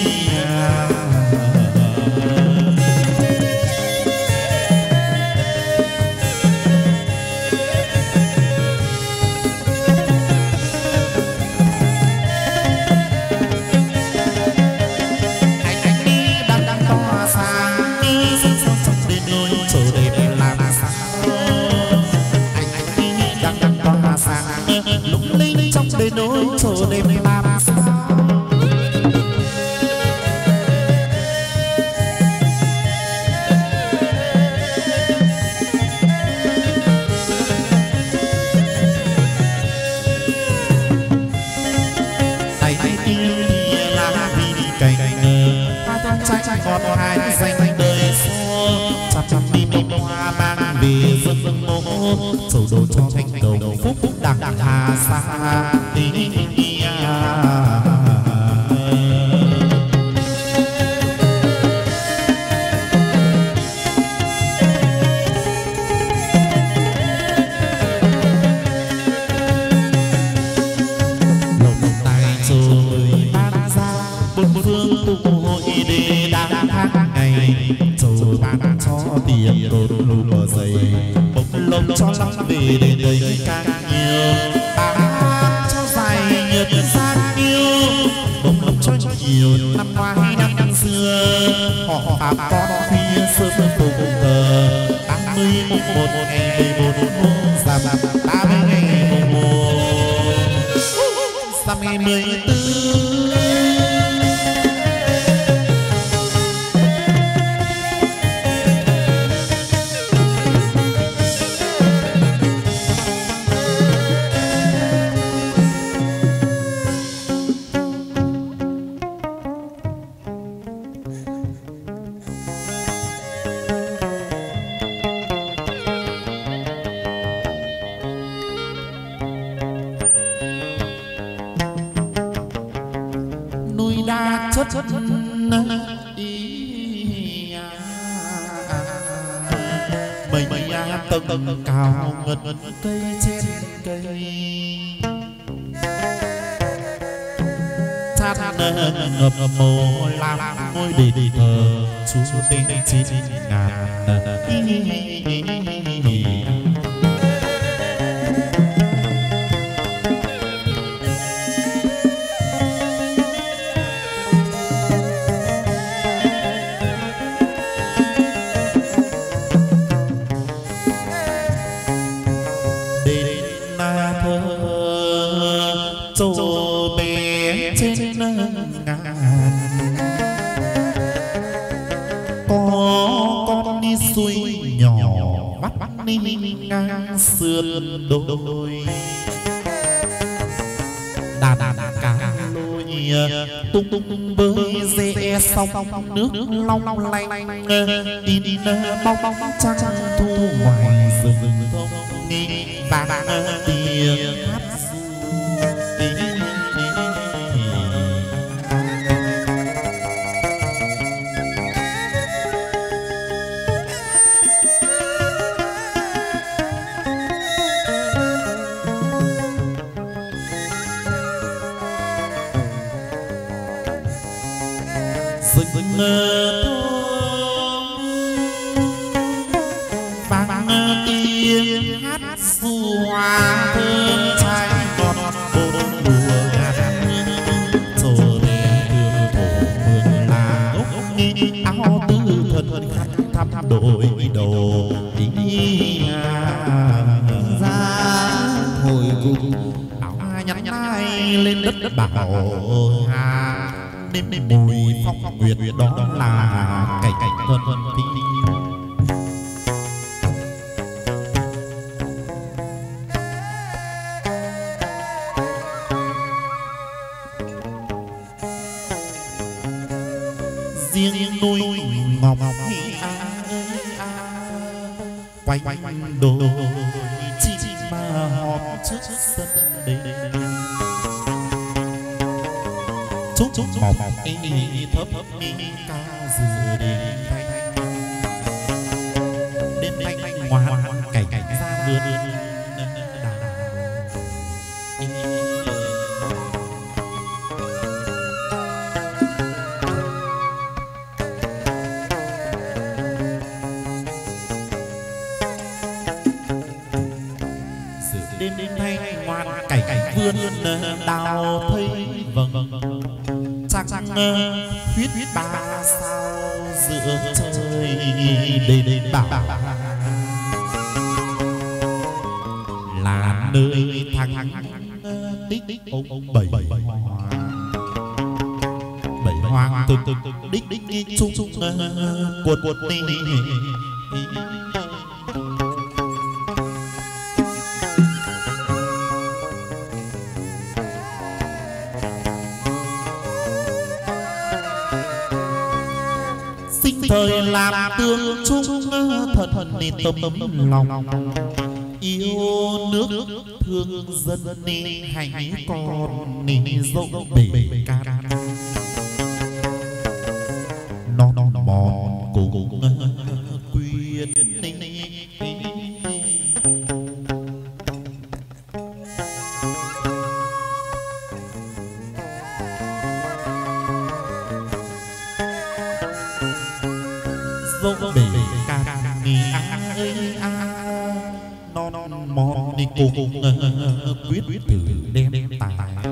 để nối chỗ đêm làm sao tay tiên là vì cảnh hai con trai ngọt hai danh đời xô chăm chăm đi bông hoa mang về rừng mô sầu đồ cho thanh đồng phúc phúc đặng hà xa cho lắm về để đầy càng nhiều ta cho dài nhật gian yêu bông lộc cho nhiều năm qua hay năm xưa họ phạm con khuya sớm cùng thờ tám mươi mùng một ngày mười một mùng giảm ba mươi ngày mùng một năm ngày mười tư chất chất ý mây mây tầng tầng cao ngất cây trên cây chát ngập mồ làm ngôi đền thờ chú tên chín ngàn châu bé trên suối nhỏ vắt ninh ngang sườn đồi, đàn cá lôi tung tung bơi rẽ sông nước long lanh, đi đi bong bong trăng thu ngoài rừng thông vang tiếng hát rừng vang tiếng hát ru hoa thơm trái ngọt bốn mùa ngát rồi đường thổ mường là áo tư thân khăn thăm thăm đội đồ đi ra hồi cùng áo nhắn ai lên đất bảo hà đêm mùi phong nguyệt đó là cảnh cảnh thân thi riêng núi ngọc quay quanh đồi chim mà hót trước sân đền chúc chúc mọc ấy thấp mi cao dừa đêm thanh đêm thanh ngoan cảnh cảnh ra vườn đào đêm đêm thanh ngoan cảnh cảnh vườn đào thấy vầng trăng trăng huyết huyết ba sao giữa trời đây đây bảo là nơi thằng đích đích ông ông bảy bảy bảy hoang từng từng đích đích đích chung chung cuột cuột đi thời làm tương chung thật thần nên tâm lòng yêu nước thương dân nên hành con nên dẫu bể can nó nó mòn cùng quyên dẫu bể can ni ơi a non non mòn đi cùng quyết tử đem tài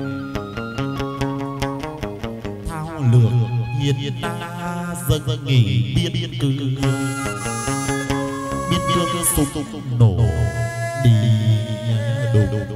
thao lược hiền hiền ta dâng dâng nghỉ biên biên cư biên biên sục sục nổ đi đồ đồ đồ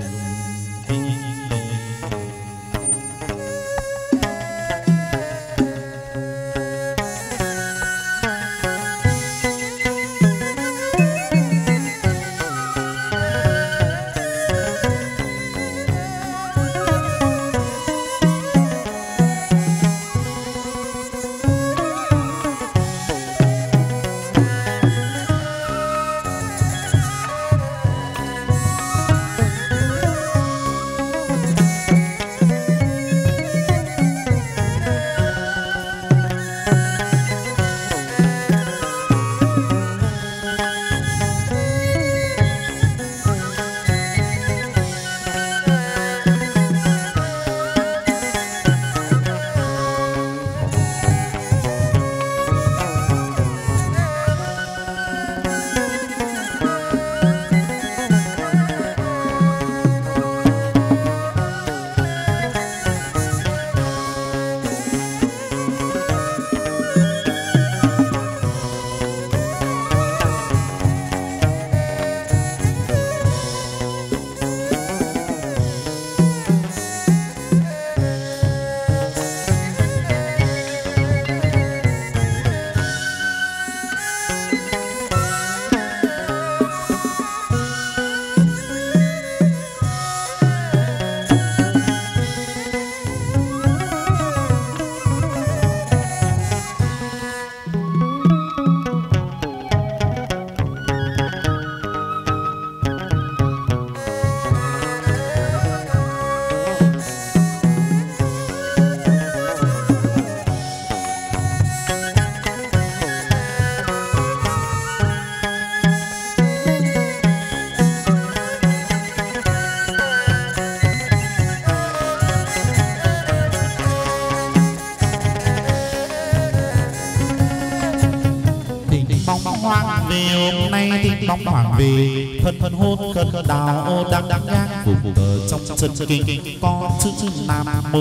hoàng về hôm nay thì bóng hoàng về thân thân hôn khấn đào đang đang nhang vùng ở trong chân kinh có chữ nam mô.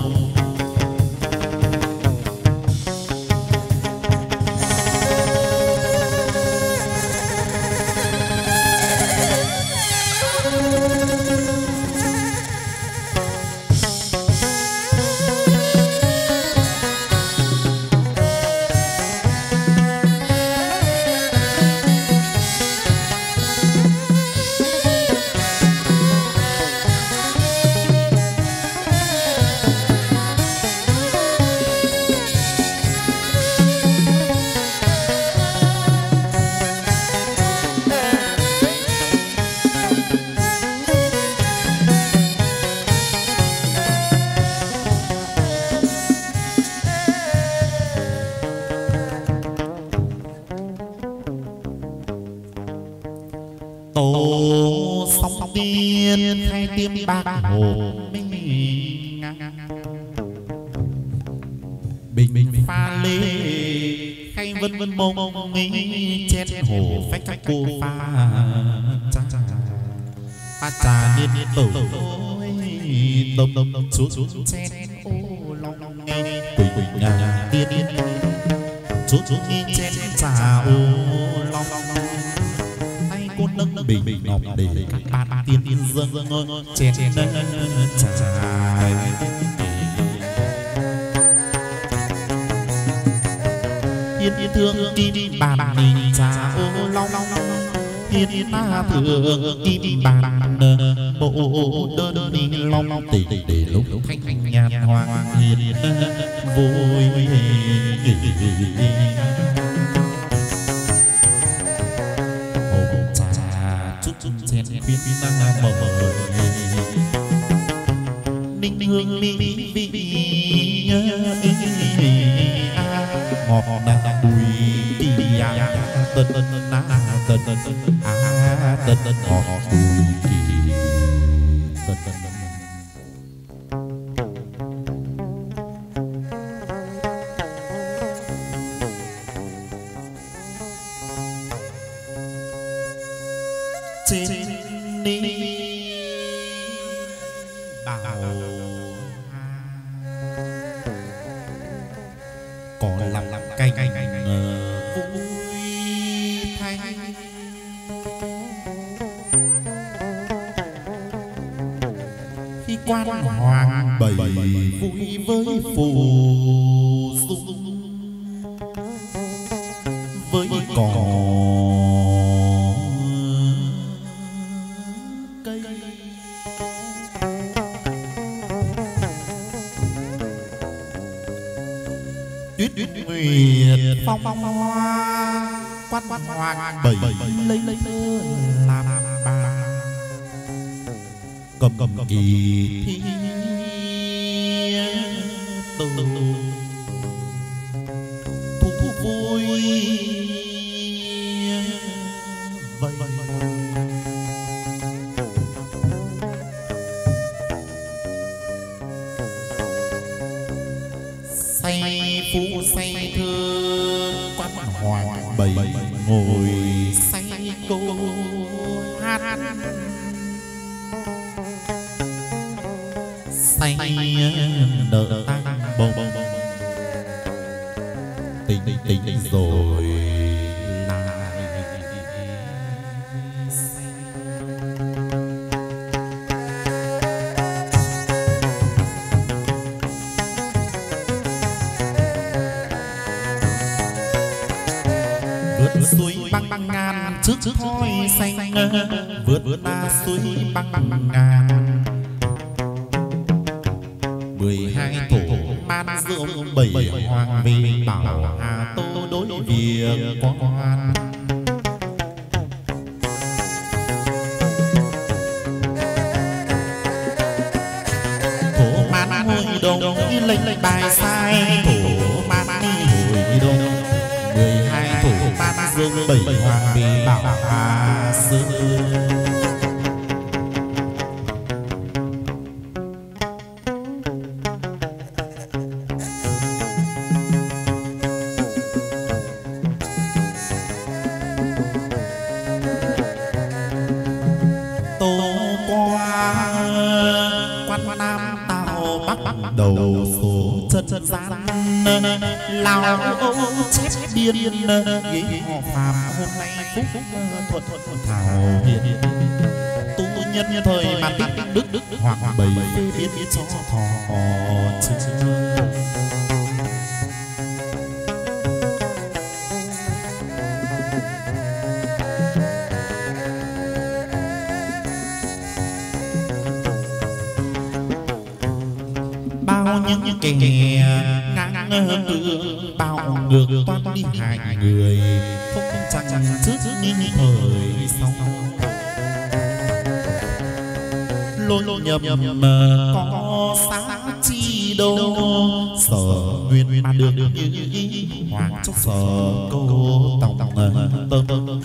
Tổ song tiên khai tiêm bạc hồ bình bình pha lê khai vân vân mông nghi chén hồ phách các cô pha cha pha trà niên niên tổ tôm tôm tôm chú chú chén ô long nghe quỳnh quỳnh ngà tiên tiên chú chú nghi chén trà ô long cô nâng bình bình ngọc để các bạn tiên tiên dâng chén nâng trà yên yên thương kim bàn mình trà ô long yên yên ta thương kim bàn bộ đơn đi long tỉ để lúc thanh thanh nhàn hoàng hiền vui chén khuyên na mở ninh hương mi vị ngọt na bùi kỳ à tân tân na tân tân à tân tân ngọt bùi kỳ tân tân trên đi bảo có làm làm cay cay vui thay khi quan hoàng bảy vui với phù dung với cỏ tuyết nguyệt phong phong hoa quan quan hoàng bảy lấy lấy làm bà cầm cầm kỳ thi từ thu thu vui vậy say phú say thương quan hoàng bảy ngồi say cô hát say nợ tăng bông tình tình tình rồi suối băng băng ngàn trước thôi xanh vượt vượt ta suối băng băng ngàn mười hai thổ man rượu bảy hoàng về bảo hà tô đối việc quan thổ man hồi đông như lệnh lệnh bài sai thổ man đi hồi đông mười hai thổ man dương bảy hoàng về bảo hà sư đầu số chân gian lao chết điên ghế họ phàm hôm nay phúc thuận thuận thảo hiền tu nhân thời mà tích đức đức hoặc bầy biết biết cho thọ chưa bao những kẻ ngang ngược bao ngược toan đi hại người không chẳng trước những thời sau lôi nhập có sáng chi đâu sở nguyên mà được như ý hoàng cho sở câu tòng tông tông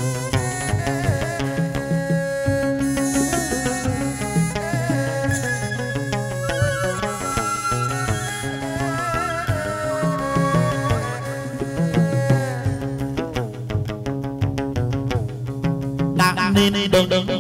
nên đơn đơn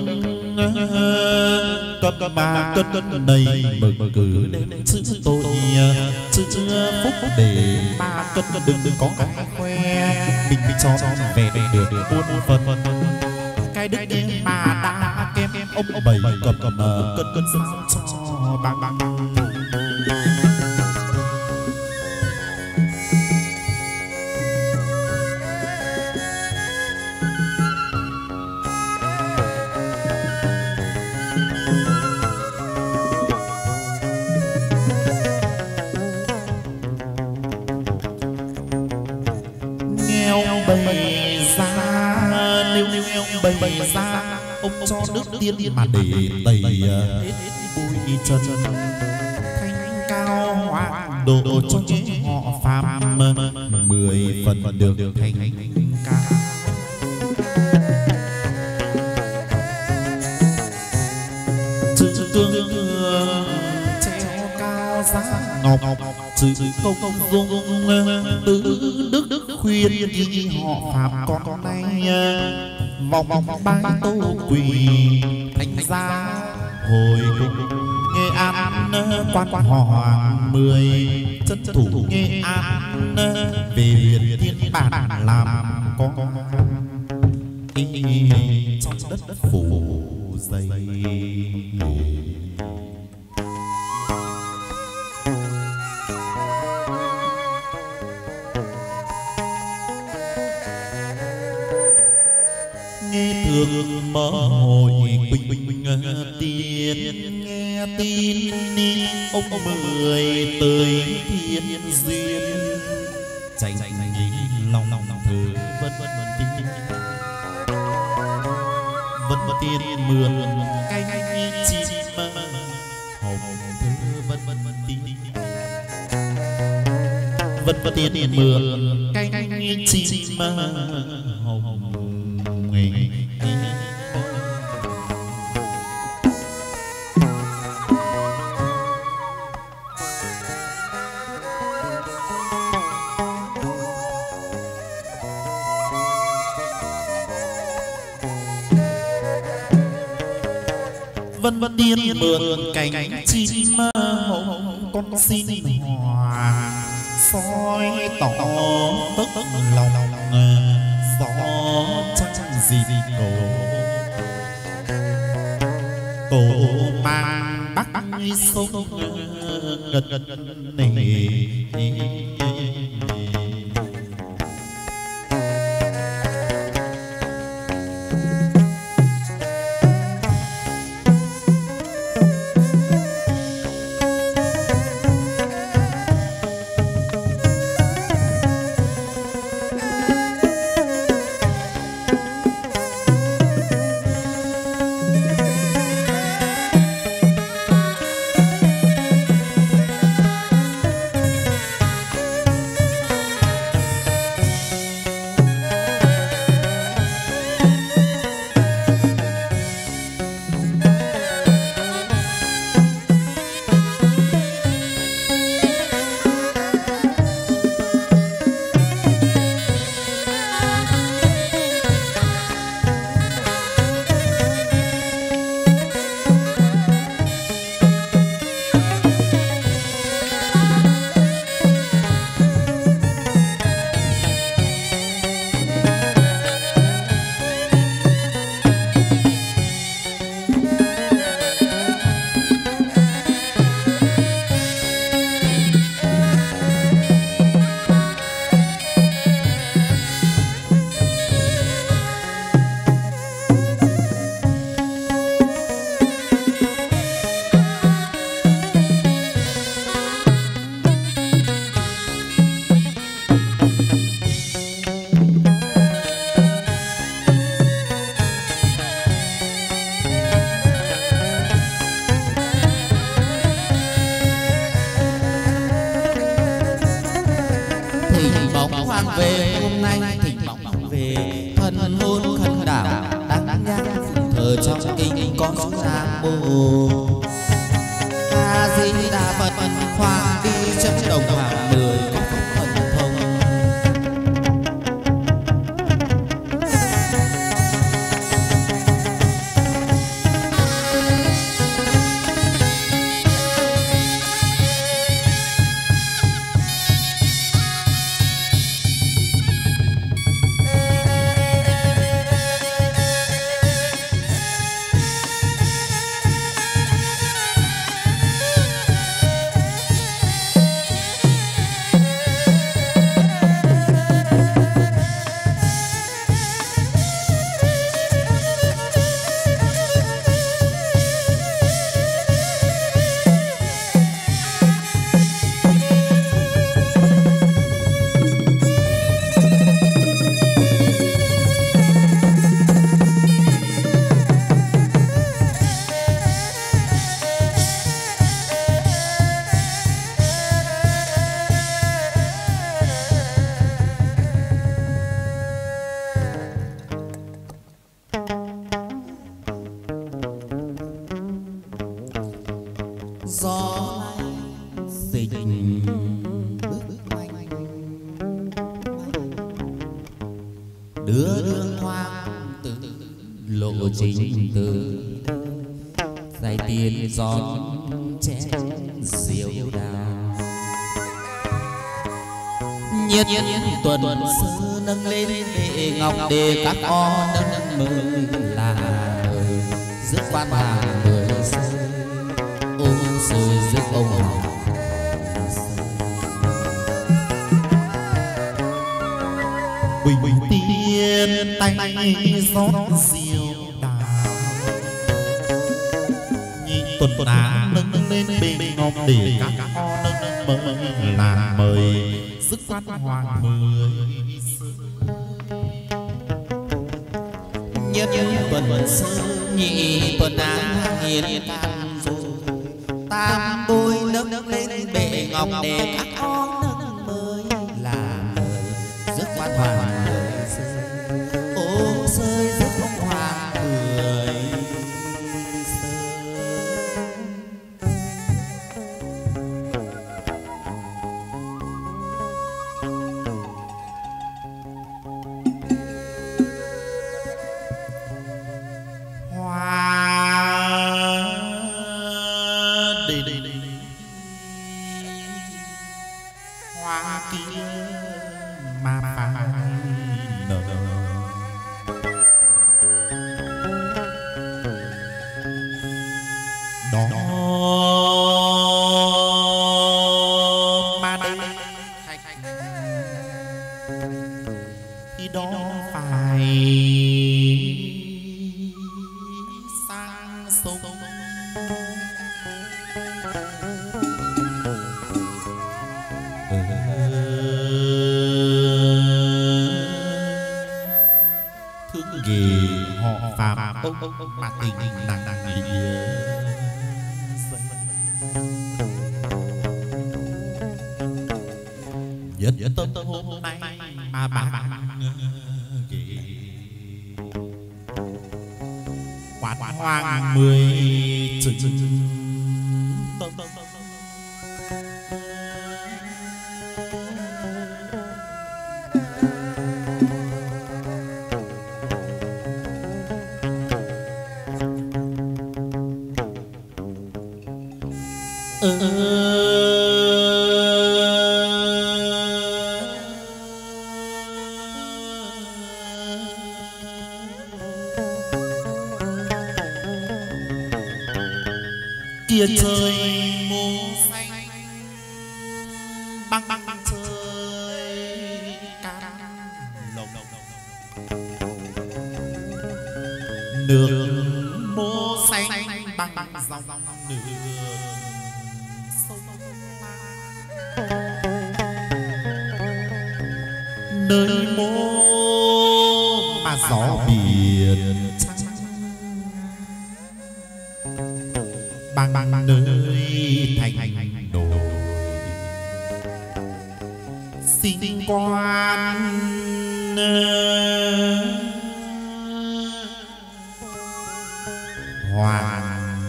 cầm cầm mà cân cân đầy mừng cử lên chữ tôi chữ phúc để ba cân cân đừng đừng có cái khoe mình mình cho về được buôn phần cái đức mà đã kem ông bảy cầm cầm cân cân sao cho bằng bằng bày ra ông cho nước tiên mà để đầy hết bụi chân thanh cao hoàng độ cho chế họ phàm mười phần được thành cao chữ tương treo cao giá ngọc chữ công công dung tứ đức đức khuyên đi họ phàm con nay vòng vòng bái tô quỳ thành ra hồi cùng Nghệ An quan quan hoàng mười chân thủ Nghệ An về huyện thiên bản làm con trong đất đất phủ dày nghe thường mơ hồi quỳnh quỳnh tiên nghe tin đi ông mười tới thiên duyên chành chành lòng lòng thử vân vân tin vân vân tiên mượn canh chim hồng thư vân vân tin vân vân tiên mượn canh chim hồng vân vân tiên mượn cánh chim hồng con xin hòa soi tỏ tức lòng gió chẳng gì cổ cổ mang bắc sông ngật nề hoàng về hôm nay thỉnh bóng về thân hôn khấn đảo đăng nhang phụng thờ trong kinh có số nam mô A Di Đà Phật. Hoàng đi trong đồng hoàng mười có phúc thần thông. Đưa đường hoàng tử lộ trình từ giải tiền giòn chén rượu đào nhiệt tuần sư nâng lên để ngọc đề các con nâng mừng là rước quan hàng mười sư ôm sư rước ông hồng bình bình tiên tay rót rượu đào nhị tuần á nâng lên bên ngọc để các con nâng mừng là mời rước quan hoàng mười nhất tuần sư nhị tuần á hiền tam rồi tam bôi nâng lên bệ ngọc để các con nâng mời là rước quan hoàng mười ôm rơi rước ông hoàng mười kia trời mù xanh băng băng băng trời cam lồng nước mù xanh băng băng dòng nước sông nơi mô mà gió biển băng băng nơi thành đồi xin quan hoàng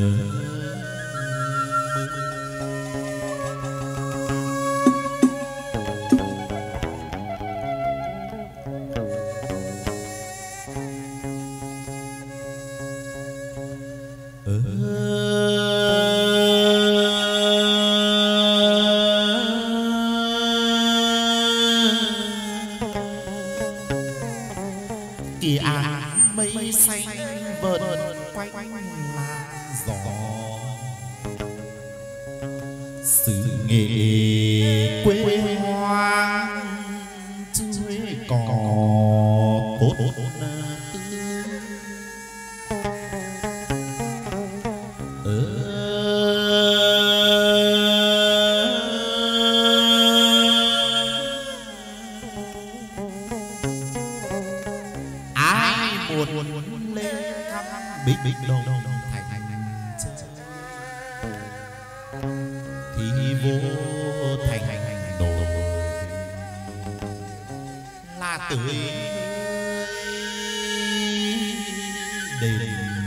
kỳ áng mây xanh vờn quanh là gió sự nghệ quê hoang chuối cỏ tốt buồn lên khắp bích bích đông thành thì vô thành đồ là tươi đền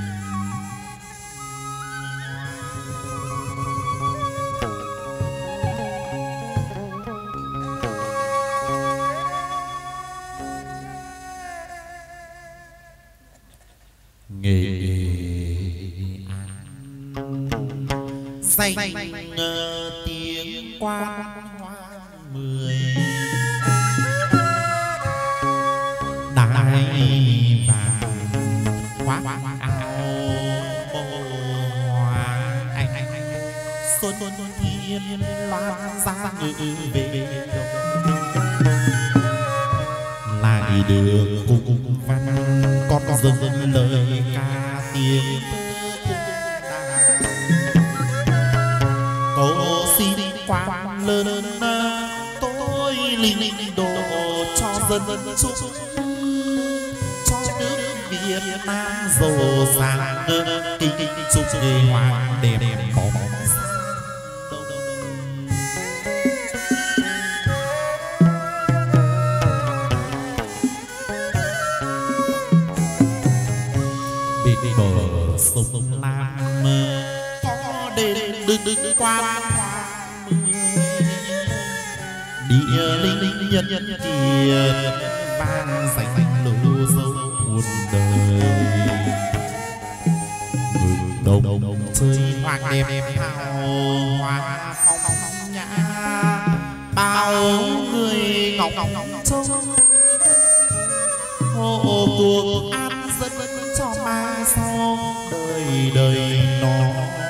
Nghệ An danh tiếng quan hoa mười đại vàng khoác áo bồ hoàng anh xuân thiên loan ra ngự về lại được cùng văn con dâng lời ca tiếng cầu xin quan lớn tôi linh độ cho dân chúng cho nước Việt Nam giàu sang kinh chúc người hoàng đẹp bỏ bờ sông Lam có đền đừng đừng quan địa linh nhân nhân kiệt vang danh lưu dấu muôn đời ngừng đông đông chơi hoàng đẹp hào hoa phong nhã bao người ngọc ngọc trông hộ cuộc an dân cho mai sau đời đời nó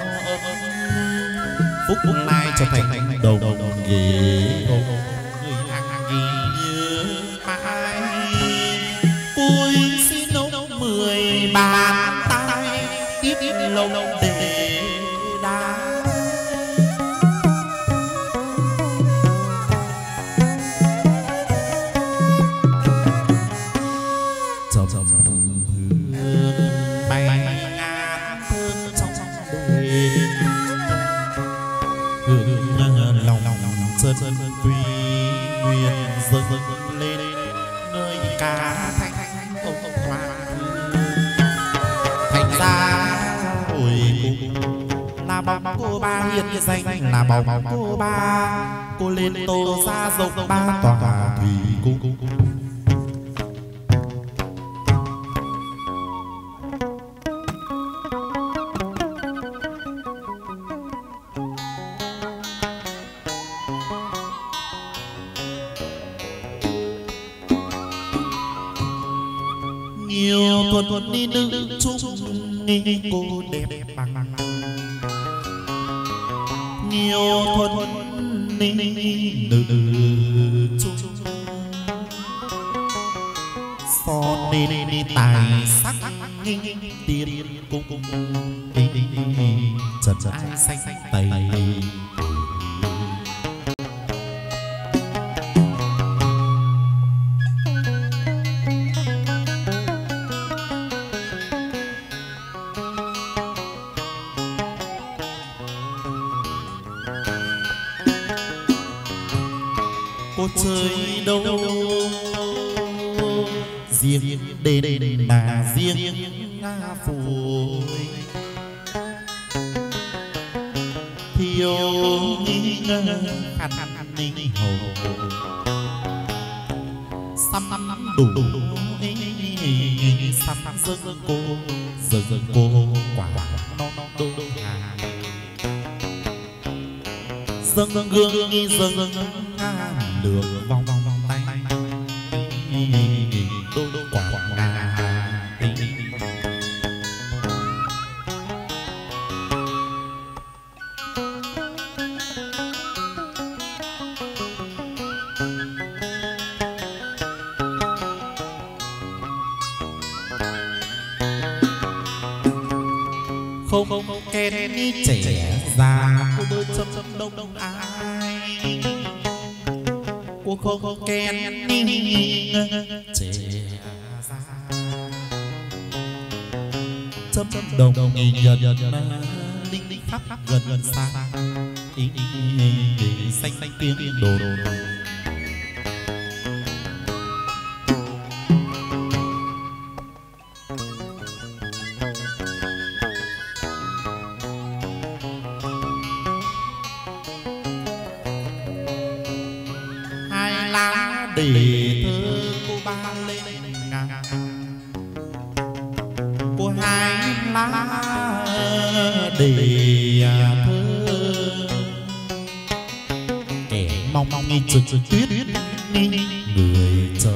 phúc lai cho thành đồng đồng ghế người hàng ghi như mãi vui xin ông mười bàn tay tiếp lông để đá chậm chậm hương bay ngát thơm trong đêm hương lòng chân quy nguyện dâng lên nơi ca thanh thanh ông hoa thành ra hồi cùng là bóng cô ba hiện danh là bóng cô ba cô lên tô ra rộng ba tòa thủy cung nhiều thuần thuần đi nữ chung cô đẹp bằng nhiều thuần thuần đi nữ chung son đi đi tài sắc tiền cung chật chật xanh tây cô chơi đâu riêng đền mà riêng phủi thiếu nghi ngờ khăn ninh hồ xăm đủ xăm dâng cô dâng cô quả non đô hà dâng dâng gương nghi dâng dâng đường vòng vòng vòng tay đô đô quả ngà không không không kén ni trẻ già cô bơi chấm chấm đông đông ai cô không không kén ni trẻ già chấm chấm đông đông nghi nhật linh linh khắp gần gần xa ý ý xanh xanh tiếng đồ đồ để thơ cô ba lên ngang cô hai lá để thơ kẻ mong mong nghi trực tuyết người chờ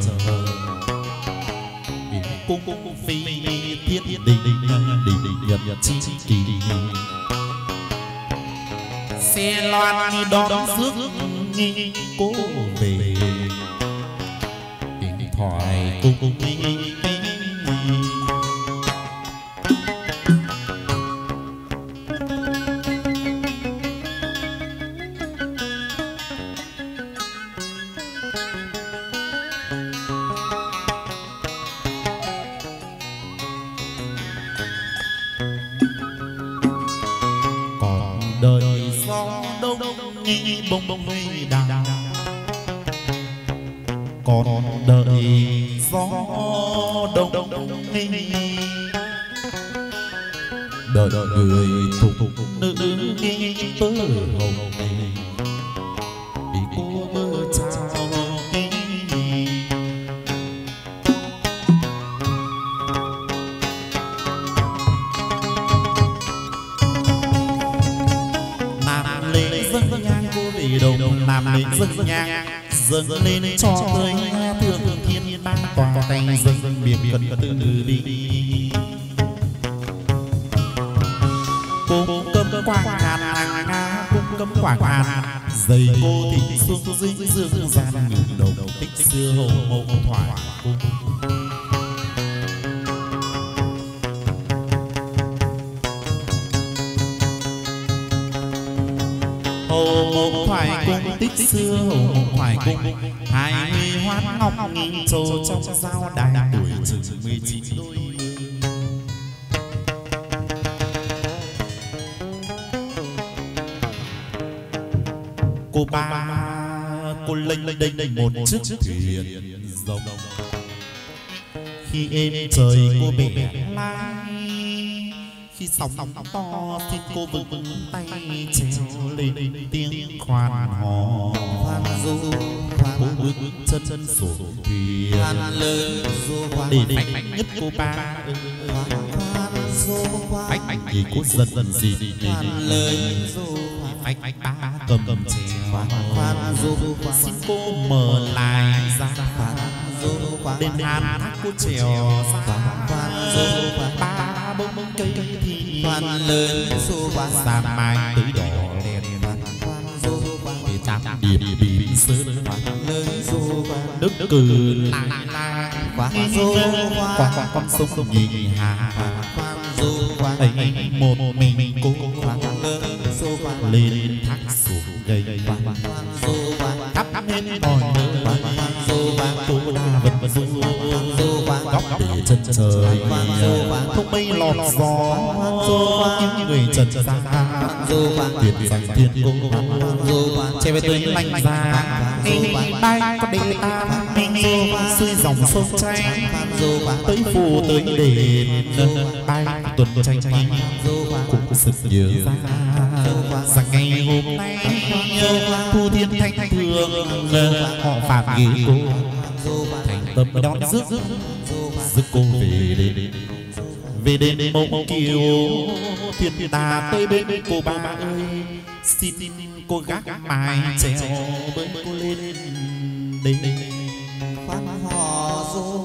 cung cung phi thiết định định nhật nhật chi kỳ xe loan đón rước nghi cô về điện thoại cung cung nghi còn đời gió đông đông nghi bông bông mây đào còn đợi gió đông đông nghi đợi người thục thục nữ nghi tơ hồng bị cô mơ trao nam lệ dâng nhang cô về đồng nam lệ dâng nhang dâng lên cho tới thương thiên ban tòa tay dâng miệng cần từ đi cô cấm quảng hàn hàng nga cung cấm quảng hàn giày cô thì xuống dinh dương gian ngừng đầu tích xưa hồ mộ thoại hồ mộ thoại cung tích xưa hồ mộ thoại cung hai mươi hoan ngọc nghìn trầu trong giao đài tuổi chừng mười chín đôi cô ba cô lênh lênh đây đây một chiếc thuyền rồng khi êm trời cô bẻ lai khi sóng to thì cô vững vững tay trèo lên tiếng khoan hò khoan du cô bước chân chân sổ thuyền lớn để phanh nhất cô ba khoan du phanh thì cô dần dần gì lớn phanh ba cầm cầm trèo khoan du xin cô mở lại ra đền hàn thác cô trèo khoan du ba bông bông cây thì khoan lớn du sa mai tới đỏ đèn khoan du để tam điệp bị sơ lớn du đức cử lại la khoan du qua con sông nhị hà khoan du ấy một mình cô khoan lớn du lên thác xuống gây khoan du thắp hết mọi nơi cô đa vật vật du góc để chân trời không mây lọt gió những người trần gian tiền rằng thiên cung che về tới lạnh giá bay có đệ ta xuôi dòng sông tranh tới phù tới đền bay tuần tranh cũng sực nhớ ra rằng ngày hôm nay thu thiên thanh thường họ phạm nghĩ cô thành tâm đón rước rước cô về đền về đền mộng kiều thiên ta tới bên cô ba ơi xin cô gác mái trèo với cô lên đây quan họ du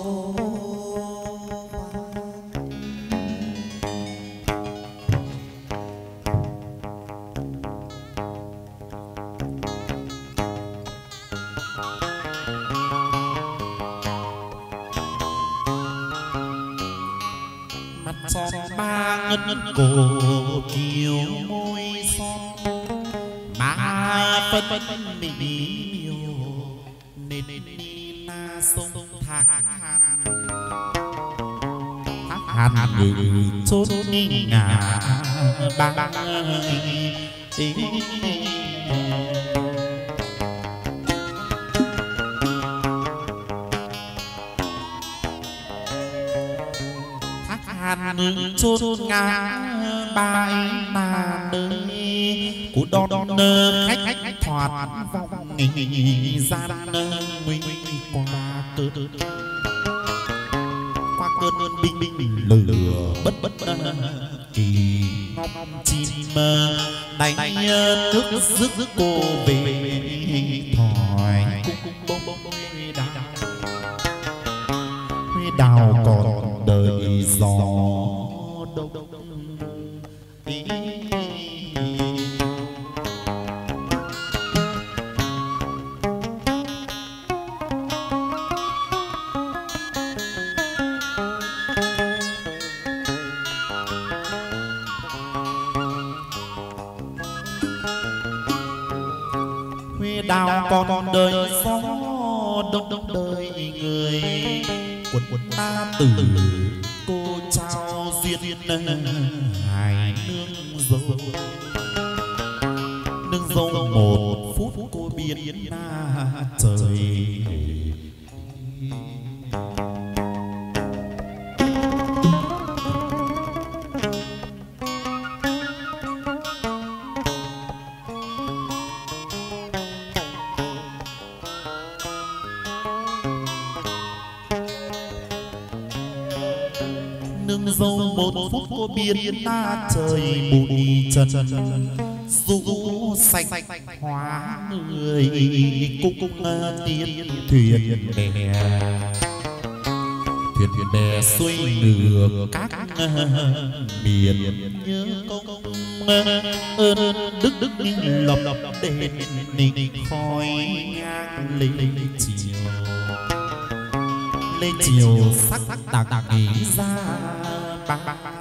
mắt son ba ngân cổ kiều môi son má phân mì miêu nên đi la sông thác hàn thác hàn ngự chốn ngả ba hàn chốt ngã bài mà nơi của đón đón nơ khách khách thoạt vòng nghỉ gian nơ nguy qua cơn qua cơn binh binh lửa bất bất kỳ ngọc chim mơ đánh nước rước cô về thỏi cung cung bông bông đào đào còn đời gió đông đào còn đời gió đông đông đời người quần quần ta tử cô trao duyên hài nương dâu nương dâu một phút cô biến na trời nương dâu một phút cô biến na trời bụi trần rũ xanh hóa người cung tiên thuyền bè thuyền thuyền bè xuôi ngược các miền nhớ công ơn đức đức lập lập đền nịnh khói nhang lên chiều lên chiều sắc sắc tạc tạc nghĩ ra ba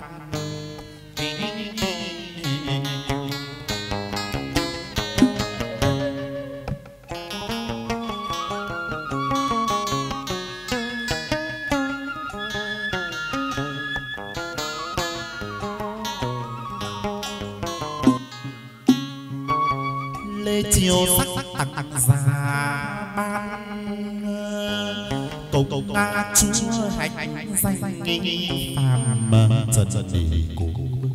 lê chiều sắc sắc tạc tạc ra ban cầu cầu nga chúa hạnh danh nghi phàm trần trần đi cô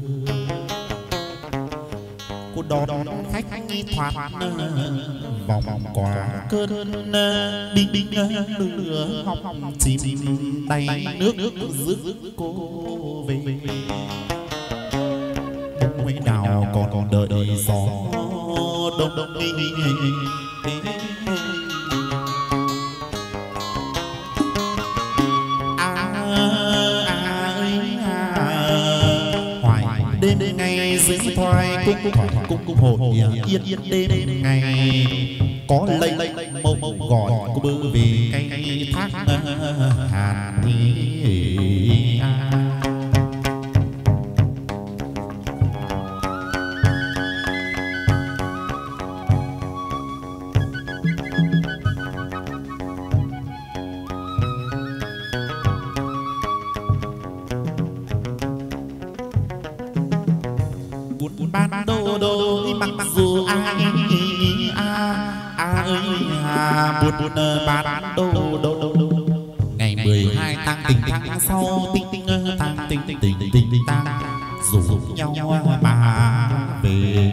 cô đón khách thoát vòng vòng qua cơn binh binh lửa hong hong chìm tay nước nước rước cô về mấy đào còn còn đợi gió đông đông đi đêm ngày dưới thoại cung cung cung hồn yên yên đêm ngày có lây lây mâu mâu gọi cô bơ vì cây thác hàn đi buồn buồn bán đâu đâu đâu ngày mười hai tháng tình tháng sau tinh tinh tháng tinh tinh tình tình tình tăng rủ nhau mà về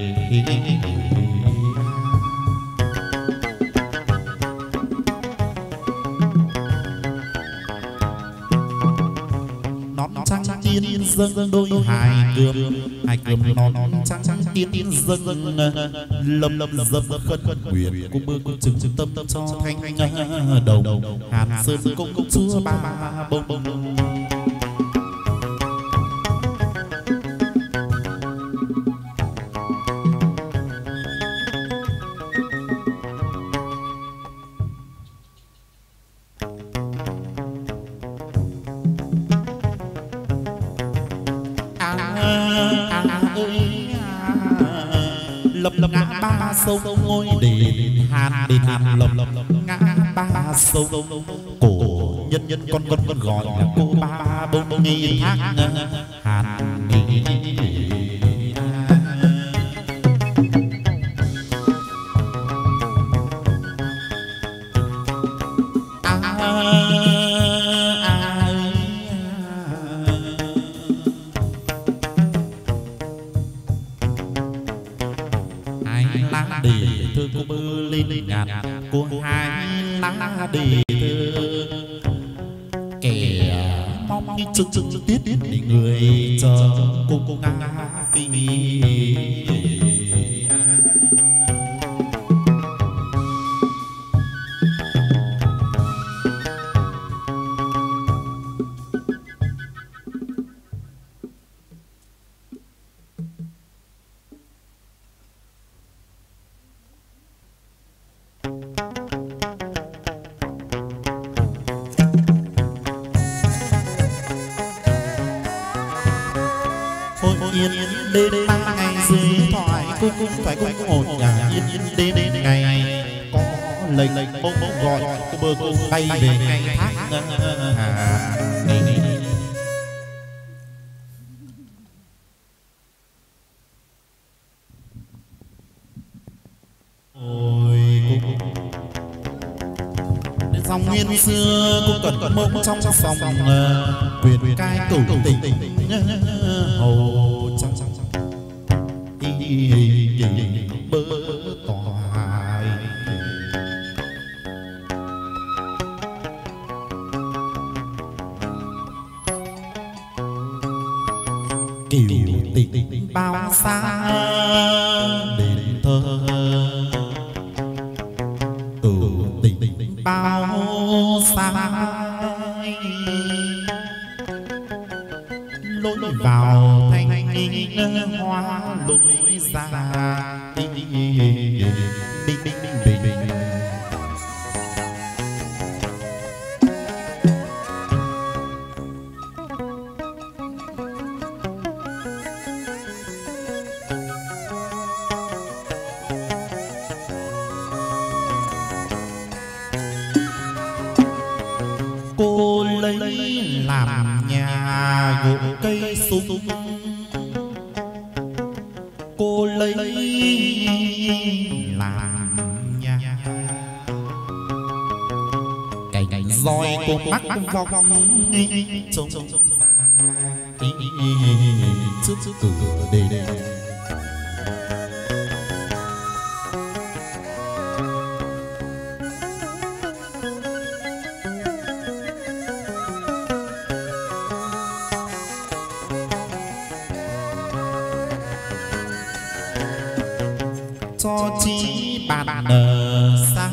nón trắng tiên dâng đôi hai cườm hai cườm nón trắng tiên dâng lâm lâm dâm khân nguyện cung mưa cung chừng tâm cho thanh đầu hàn sơn công chúa ba bông bông lập lập ngã ba sông ngôi đền hàn đền hàn lập lập ngã ba sông cổ nhân nhân con con con gọi là cô ba bông nghi thác hàn nghi của hai lá đề thơ kẻ mong chừng chừng tiết tiết để người chờ cô cô nga phi yên đến ngày dưới thoại cung cung phải cung ổn nhà yên yên đến đến ngày có lệnh lệnh bông bông gọi cô bơ cô bay về ngày thác hà ôi dòng nguyên xưa cũng cần cần mộng trong phòng quyền cai cửu tình hầu bơ toài kiều tình bao xa đền thơ cửu tình bao xa lối vào thanh ninh hoa lối ra bình bình bình bình cô lấy làm nhà gỗ cây sung cô lấy làm nhà cành roi cô mắc vòng trông trước cửa đền cho chi bàn sai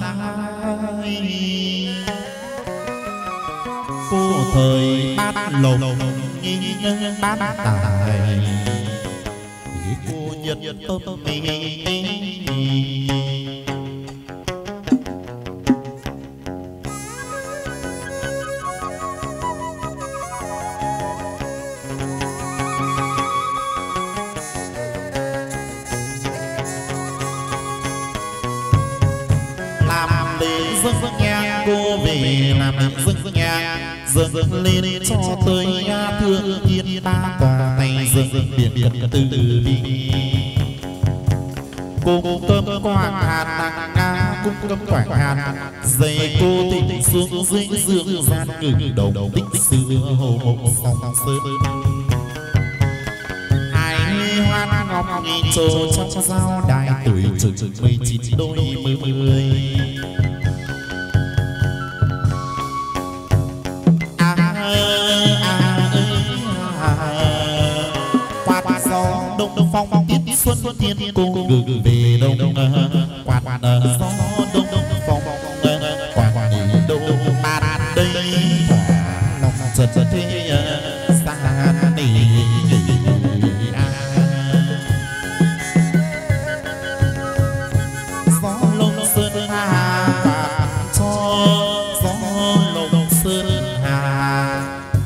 cô thời bát lộc bát tài cô nhật tâm dâng nhang cô về làm dâng nhang dâng lên cho tới thương thiên ba tòa tay dâng biển biển từ từ đi cô cơm quang hạt nặng cung cấp quảng hàn dây cô tình xuống dưới dương gian ngự đầu tích xưa hồ mộng song sơn hai hoan ngọc nghi trồ trong giao đài tuổi chừng mười chín đôi mươi à, à, à, quạt gió đông đông phong phong tiết xuân thiên cô ngự về đông quạt gió đông đông phong quạt đô ban đây lòng chợt chợt thế xa đi gió lông sơn hà quạt cho gió lông sơn hà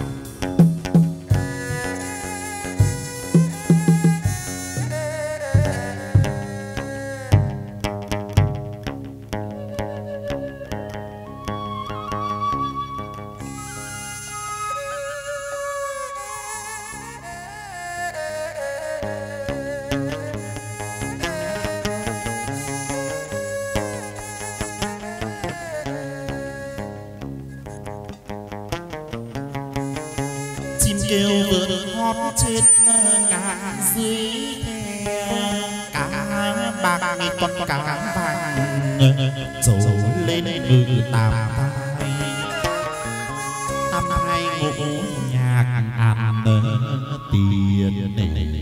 kêu vượt hót trên ngàn dưới cá bạc nghìn con cá vàng trổ lên ngự tam thai tam thai ngũ nhạc ăn tiền này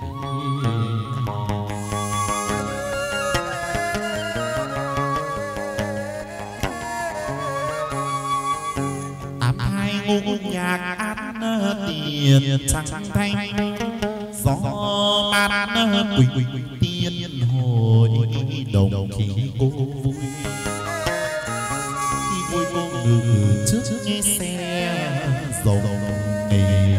tam thai ngũ nhạc ăn tiền trắng thanh gió mát quỳnh quỳnh tiên hồi đồng khí cô vui khi vui cô ngự trước nghe xe dầu nghề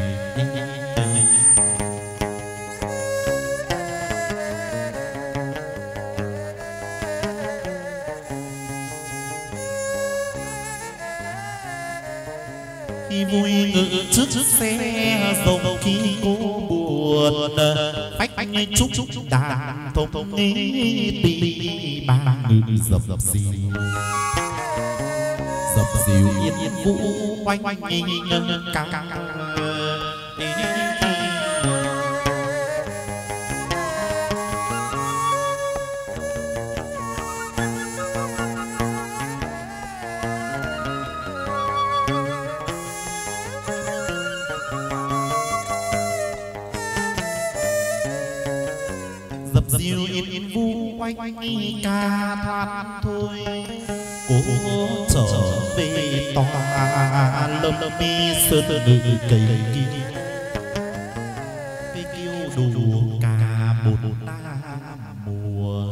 khi vui ngự trước trước xe dầu khi cô buồn phách phách chúc chúc đàn thông thông nghe đi ba ngự dập dập dìu dập dìu yên yên vũ oanh oanh nhân ca diêu yên yên vu oanh ca thoát thôi cố trở về tòa lâm mi sơn ngự cây kia cây kêu đủ cả một năm mùa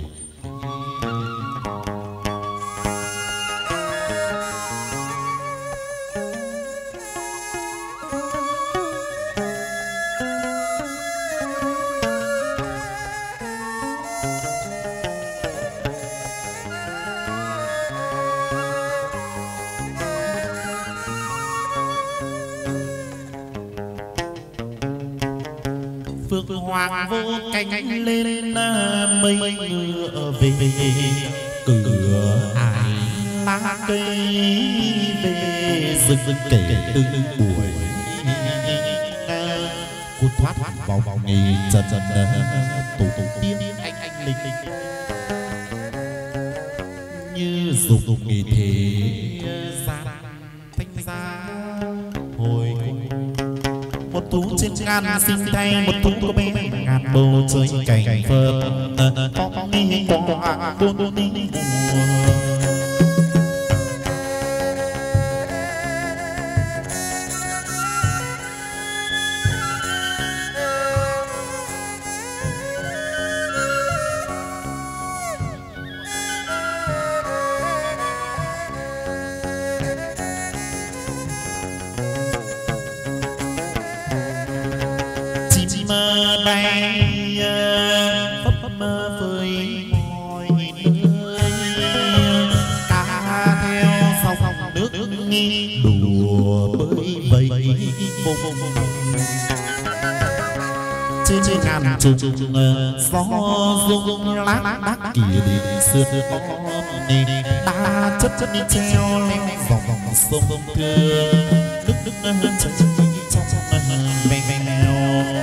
phượng hoàng vô cánh lên mây ngựa về cửa ải lá cây về rừng rừng kể từng buổi cô thoát vào vào nghề dần dần tổ tổ tiên anh anh linh như dục dục nghề thế gian thanh gia hồi một thú trên ngàn sinh thay một thú có bé ngàn bầu trời cảnh phật có đi qua bốn đi mùa bay phấp mơ với mọi nơi cá theo sông nước nghi đùa bơi vây vùng trên ngàn trùng gió rung lác đác kỷ điện xưa có đá chất chất đi treo leo vòng vòng sông thương nước nước hơn chân chân trong vèo vèo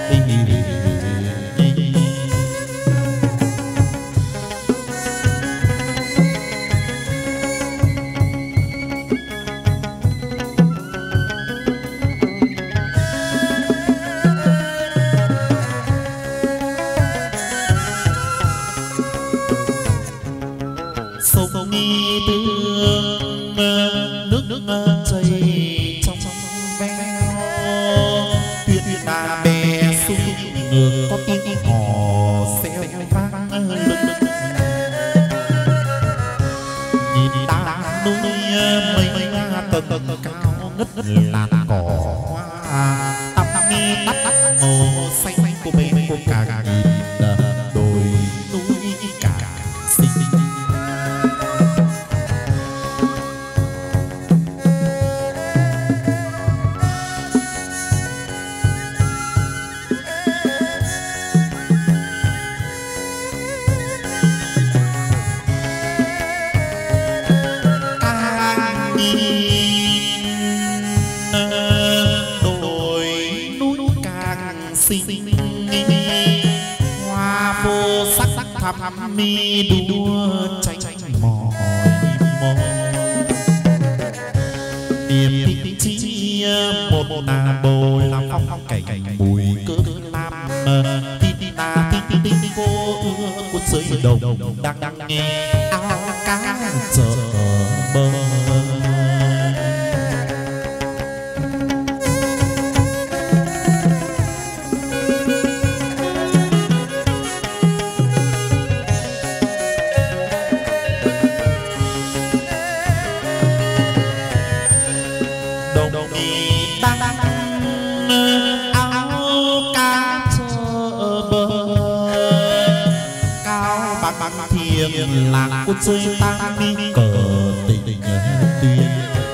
sông nghi tương nước nước chảy trong trong veo tuyết đà bè sung ngược có tiếng hò xeo vang lưng nhìn đá núi mây tầng tầng cao ngất làn cỏ hoa tắm mi tắt tắt màu xanh của bên của cả nghìn đồi núi cả xinh thăm mi đua tranh mỏi mỏi niềm tin chi một nà bồ làm phong phong cảnh mùi cỡ nam tin ta tin tin tin cô cuốn dưới đồng đang đang nghe áo cá chợ bờ làng quân chơi ta mi cờ tình tình tiên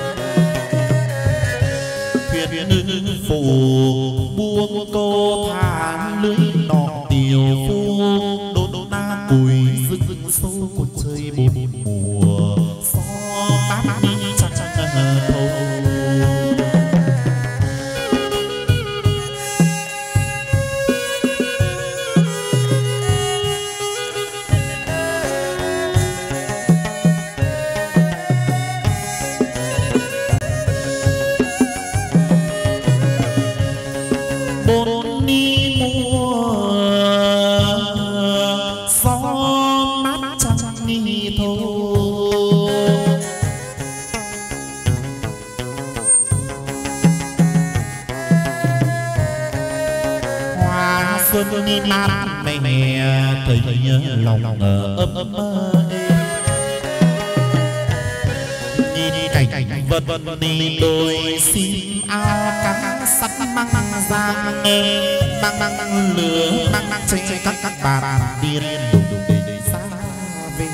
thuyền ngư phù buông cô thả lưới nọ tiều phu đô đô na cùi rực rực sâu quân chơi bốn mùa gió bát đi chắc chắc thâu xuân đi mát mẹ thời nhớ lòng ngờ ấm ấm nhìn cảnh vân vân đi đôi xin ao cá sắt măng giang măng măng lửa măng măng chơi các các bà điên đùng đùng để xa về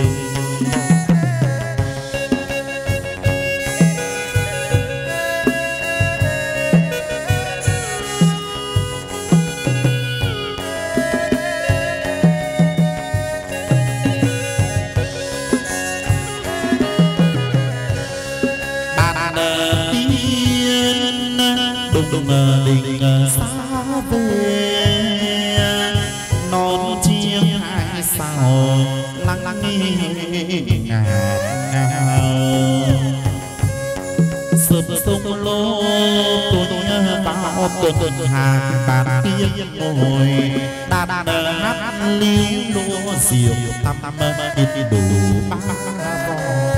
đình xa về non chiêng hai sao lắng lắng ngào ngào sớm sông lô tôi bao tuần hàng bàn tiên ngồi đàn đàn hát liêu lúa diều tâm tâm ít đủ ba vò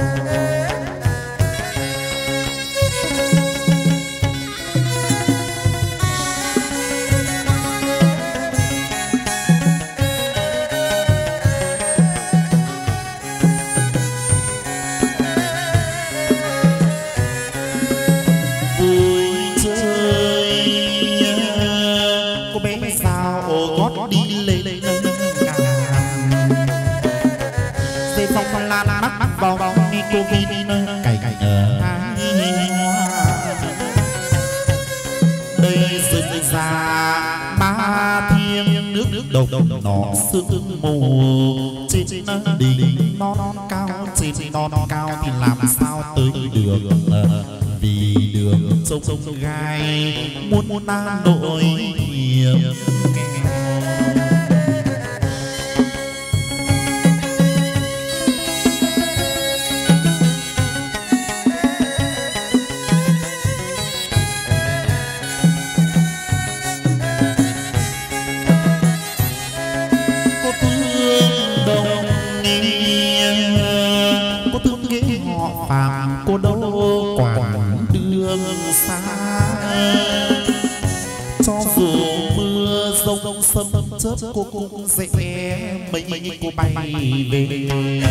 vòng vòng đi cô vin cày cày ở hai hoa đây rừng già ba thiên đầu nó sương mù trên đỉnh non cao trên non cao thì làm sao tới được vì đường sông sông gai muốn muốn Hà Nội hiểm Phạm cô đâu quản đường xa cho dù mưa rông sấm chớp cô cũng dễ mấy mấy cô bay về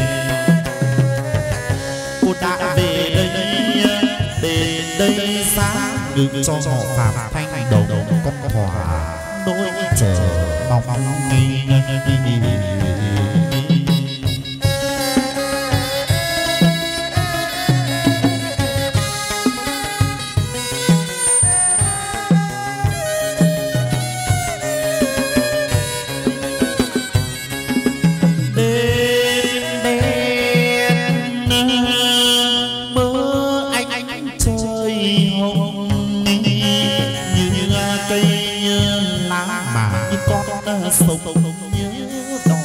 cô đã về đây đến đây sáng được cho họ Phạm thanh đầu con thỏa nỗi chờ mong mong nghi sông nhớ đò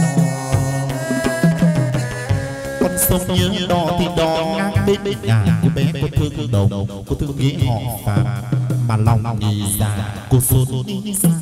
con sông nhớ đò thì đò ngang bên bên nhà cô bé cô thương đồng cô thương nghĩa họ Phạm mà lòng đi ra cô xôn đi xa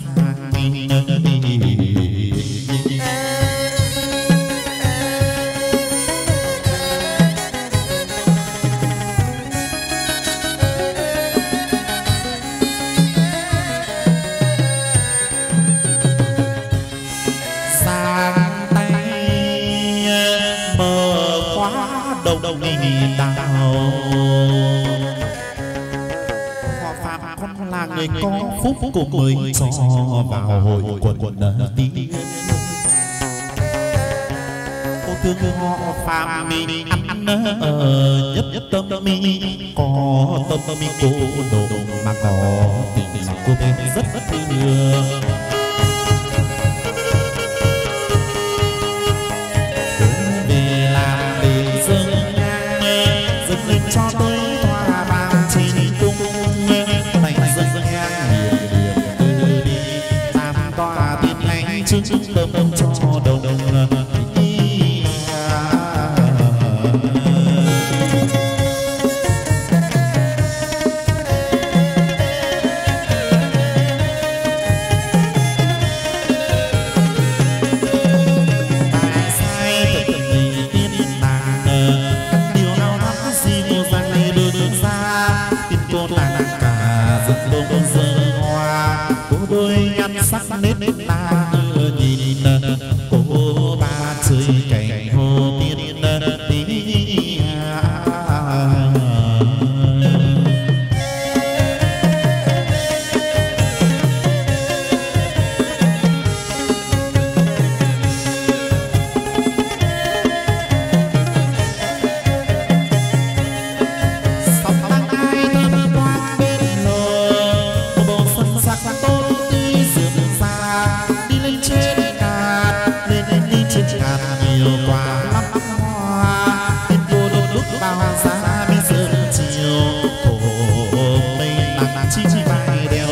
đầu đào họ Phạm con là người có phúc của mới cho vào hội quần tí cô thương họ Phạm mình ăn ở nhất nhất tâm mi có tâm mi cô đồ mà có tình là cô bé rất rất thương cho tới hoa vàng trên tung tay dân ngang hiền hiền từ đi tam tòa tiên hành chứng tâm cho đồng sắc nét ta nhìn cô ba chơi cảnh hồ tiên tí sóng đang ai thơm qua bên lờ bộ xuân sắc tốt nhiều quả lắm hoa bên cô đôi lúc bao giá bên sớm chiều thổ mây nắng chi chi vai đèo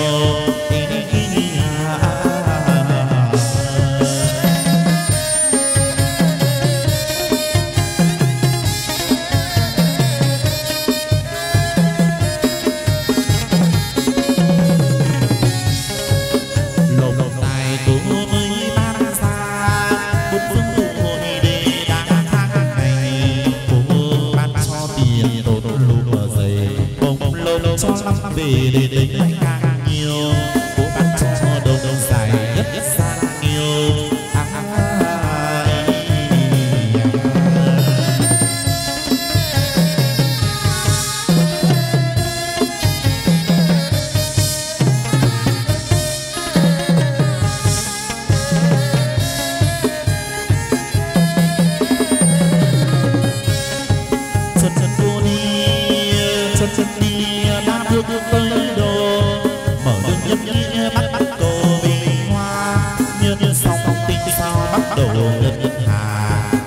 lồng tài tú mới ban ra một phương cho lắm về để đến ngày càng nhiều cô bán cho đầu đầu dài nhất nhất xa nhiều chân chân cô đi chân chân đi bước tới đồ mở đường nhấp nhấp bắt bắt cô vì hoa như như sóng đầu ngân hà.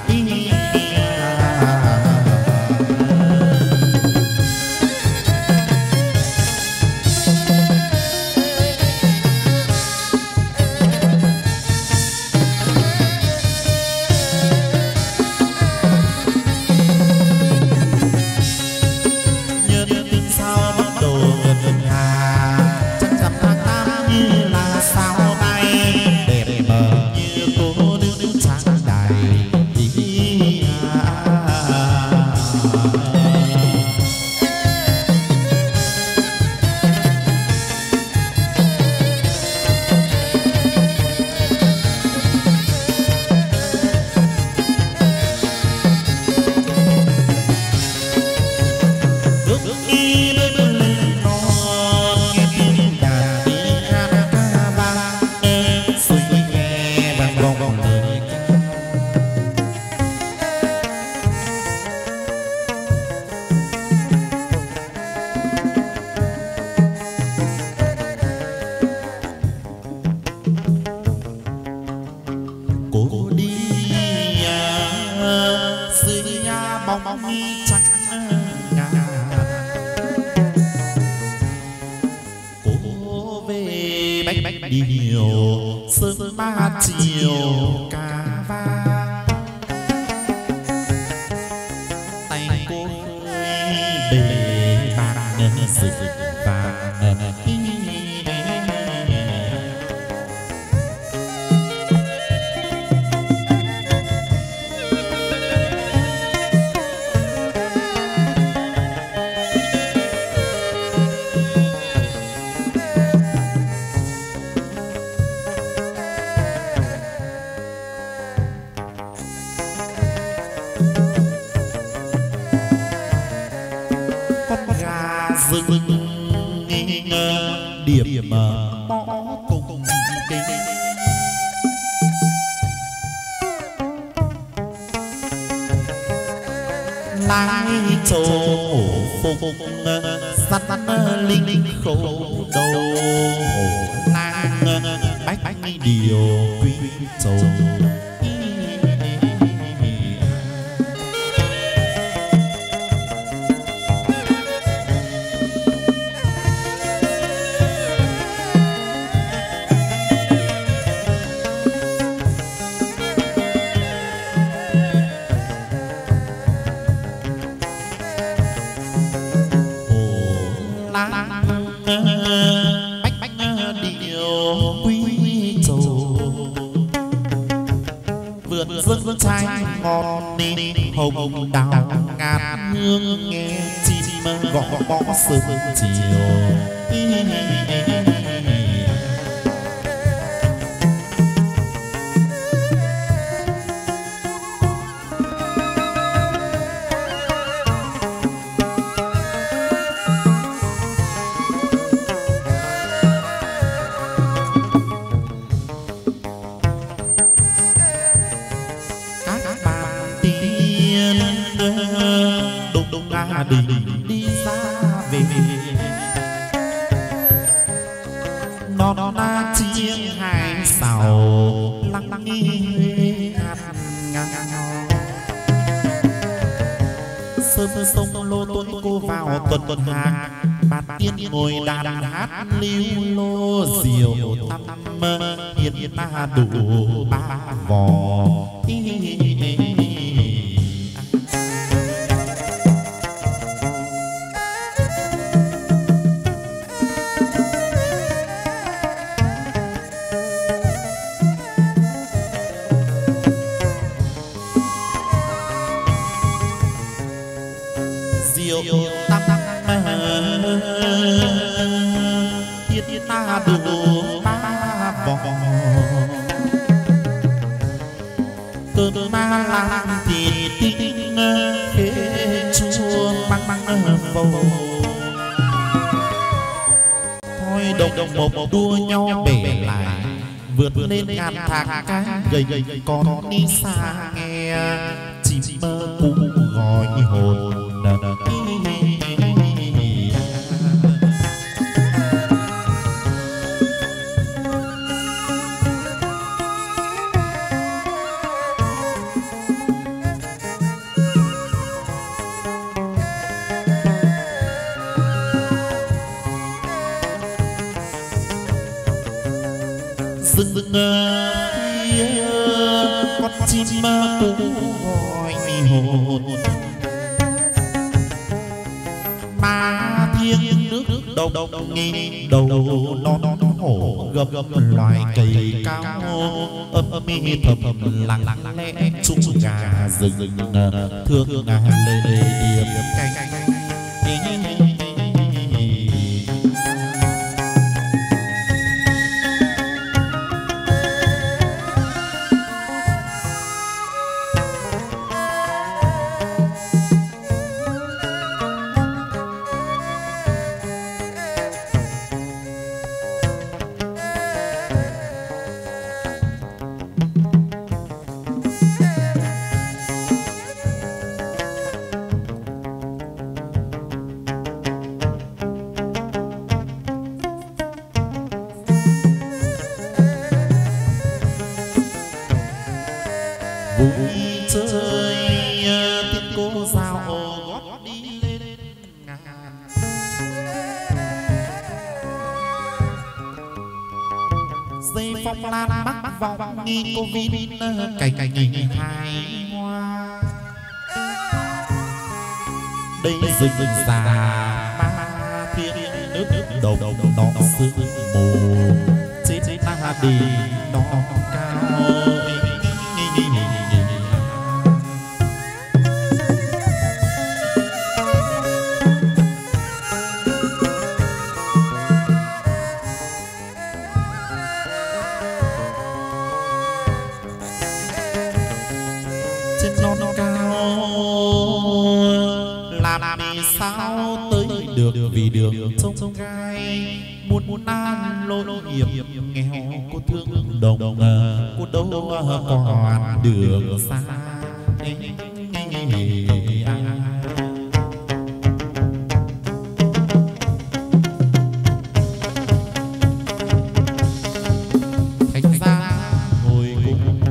Tuần hàng bát tiên ngồi đàn hát lưu lô diều tâm hiền ta đủ ba vò. Diệu tâm thiết ta đủ ba vòng cơm ma làm thịt tinh phê chua băng băng vầu thôi đồng đồng một đua nhau bể lại vượt lên ngàn thác cá gầy gầy con đi xa nghe chim mơ cũng gọi hồn. rừng phía con chim cú gọi hồn ma thiên nước đồng đồng nghi đầu non non hổ gầm gầm loài cây cao âm âm mi thầm thầm lặng lặng lẽ chung gà rừng thương ngà lê lê điềm canh vui chơi tiếng cô dao gót đi lên ngàn dây phong lan bắc vọng nghi cô vin cành cành hai hoa đây rừng rừng già ma thiên nước nước đầu đầu nó sương mù trên ta đi nó cao sao tới được vì đường trông gai muốn muốn an lối hiểm nghèo cô thương đồng cô đâu còn đường xa thành ra ngồi cùng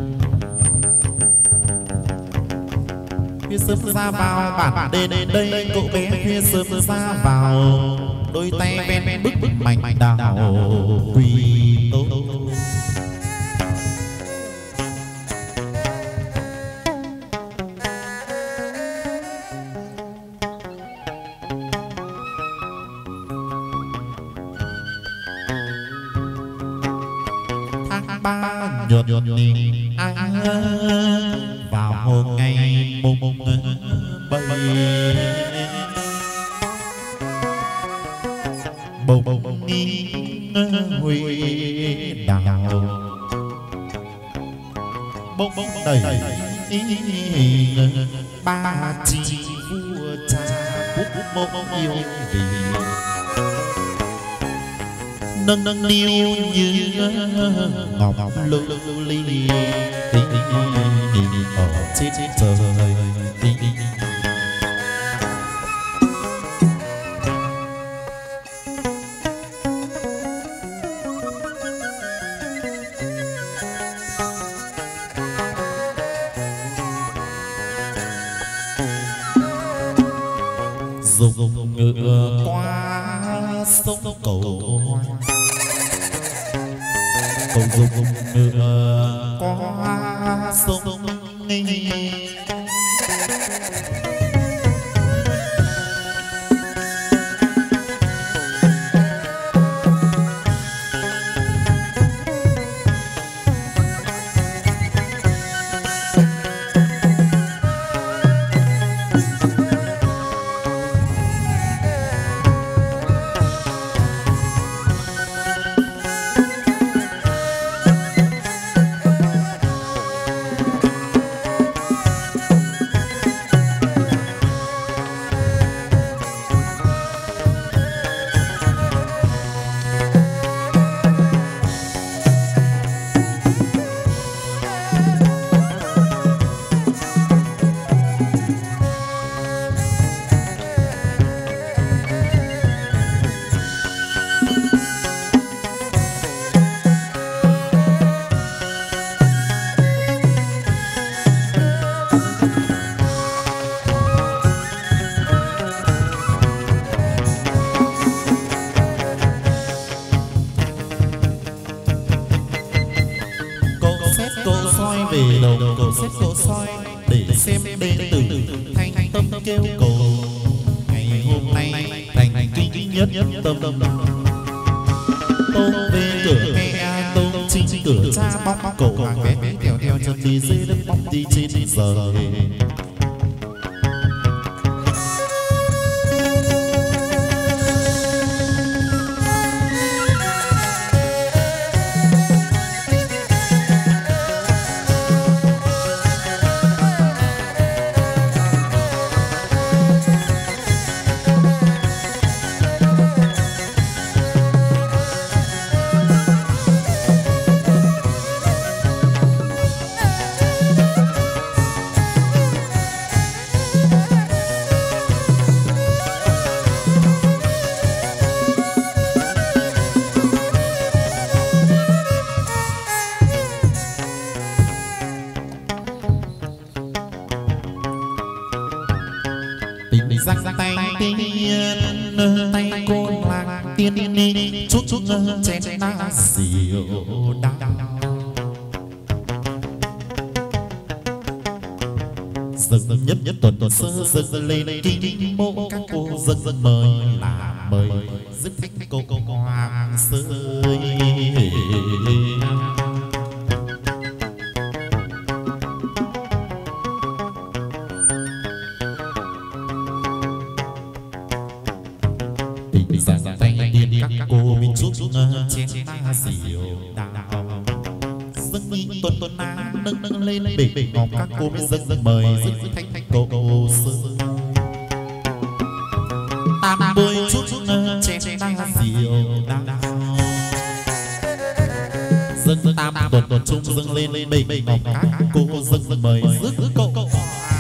phía sớm ra vào bản đê đây cậu bé phía sớm ra vào đôi tay ven bức bức mạnh đào quỳ tố tháng ba nhuận nhuận ninh anh vào một ngày mùng mùng bảy bông bông nghi huy đào bông bông đầy ba chi vua cha quốc mông yêu vì nâng nâng niu như ngọc lưu ly ở trên trời dùng ngựa qua sông cầu cầu dùng ngựa qua sông đầu cổ xếp cổ soi để xem đệ tử thanh tâm kêu cầu. Ngày hôm nay thành kinh nhất tâm tôm về cửa nghe tôm chinh cửa cha bóng cổ hoàng ghé theo theo chân đi dưới đất bóng đi trên giờ. Răng tay tiên tay côn lạc tiên ni chút chút chén na rượu đắng. Dâng nhất nhất tuần tuần sơ dâng lên kinh mộ các cô dâng mời là mời giúp thích cô cô hoàng sơi. Tuần tuần na nâng nâng lên bể bể ngọc các cô mới dâng dâng mời dứt thanh thanh cô cô sơ tam bôi chút chén na rượu đắng. Dâng dâng tam tuần tuần chung dâng lên bể bể ngọc các cô dâng dâng mời dứt cô cô.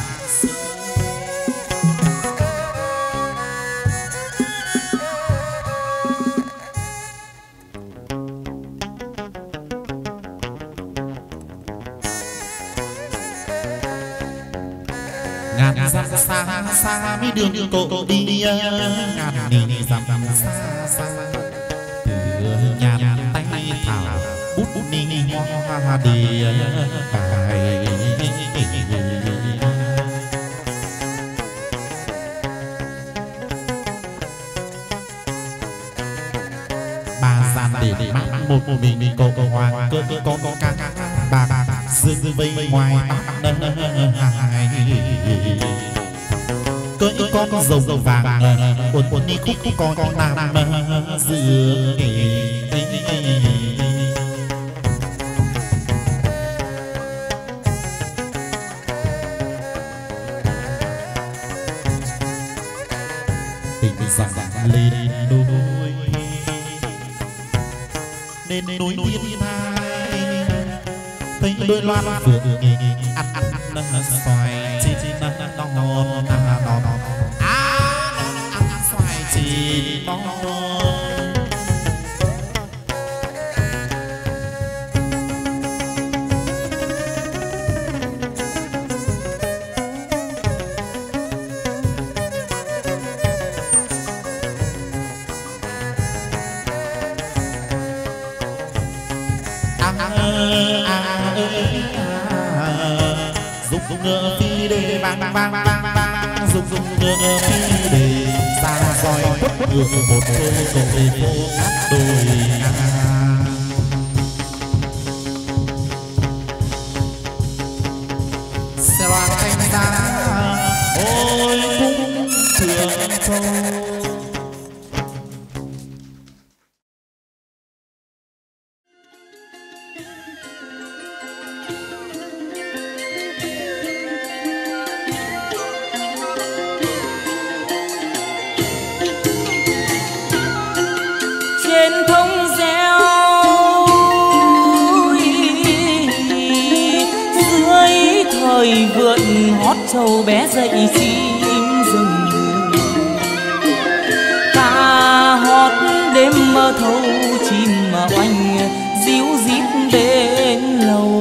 Ngàn dặm xa xa mấy đường cổ đi, ngàn nghìn dặm xa xa từ nhàn tay thảo bút bút ni hoa đi bài. Ba gian để mắt một mình mình cô cô hoàng cơ cơ con con ca bà bà dương vây ngoài bát hai cưỡi con rồng vàng cuốn cuốn đi khúc khúc con con làm giữa tình rằng lên núi nên núi thiên hai thấy đôi loan phượng ăn ăn ăn xoài chi chi non non non non ăn xoài chi non. Dục dục ngựa phi đề vang vang vang vang dục dục ngựa phi đề ra roi quất ngựa một thô cầu về phố cát đồi. Xe loa thanh ra ôi cung thượng châu. Vượn hót trâu bé dậy chim rừng ca hót đêm mơ thâu chim mà oanh díu dít bên lầu.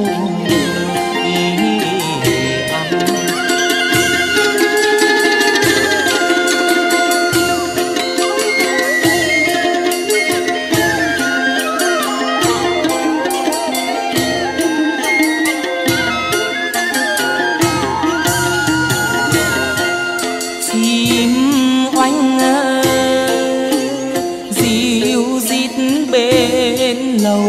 chim oanh dịu rít bên lầu,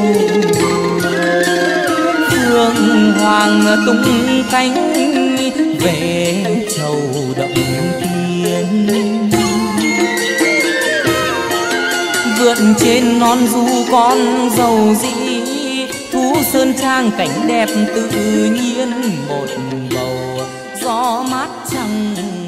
phương hoàng tung cánh về châu động thiên. Vượt trên non du con dầu dĩ, thú sơn trang cảnh đẹp tự nhiên một bầu gió mát trăng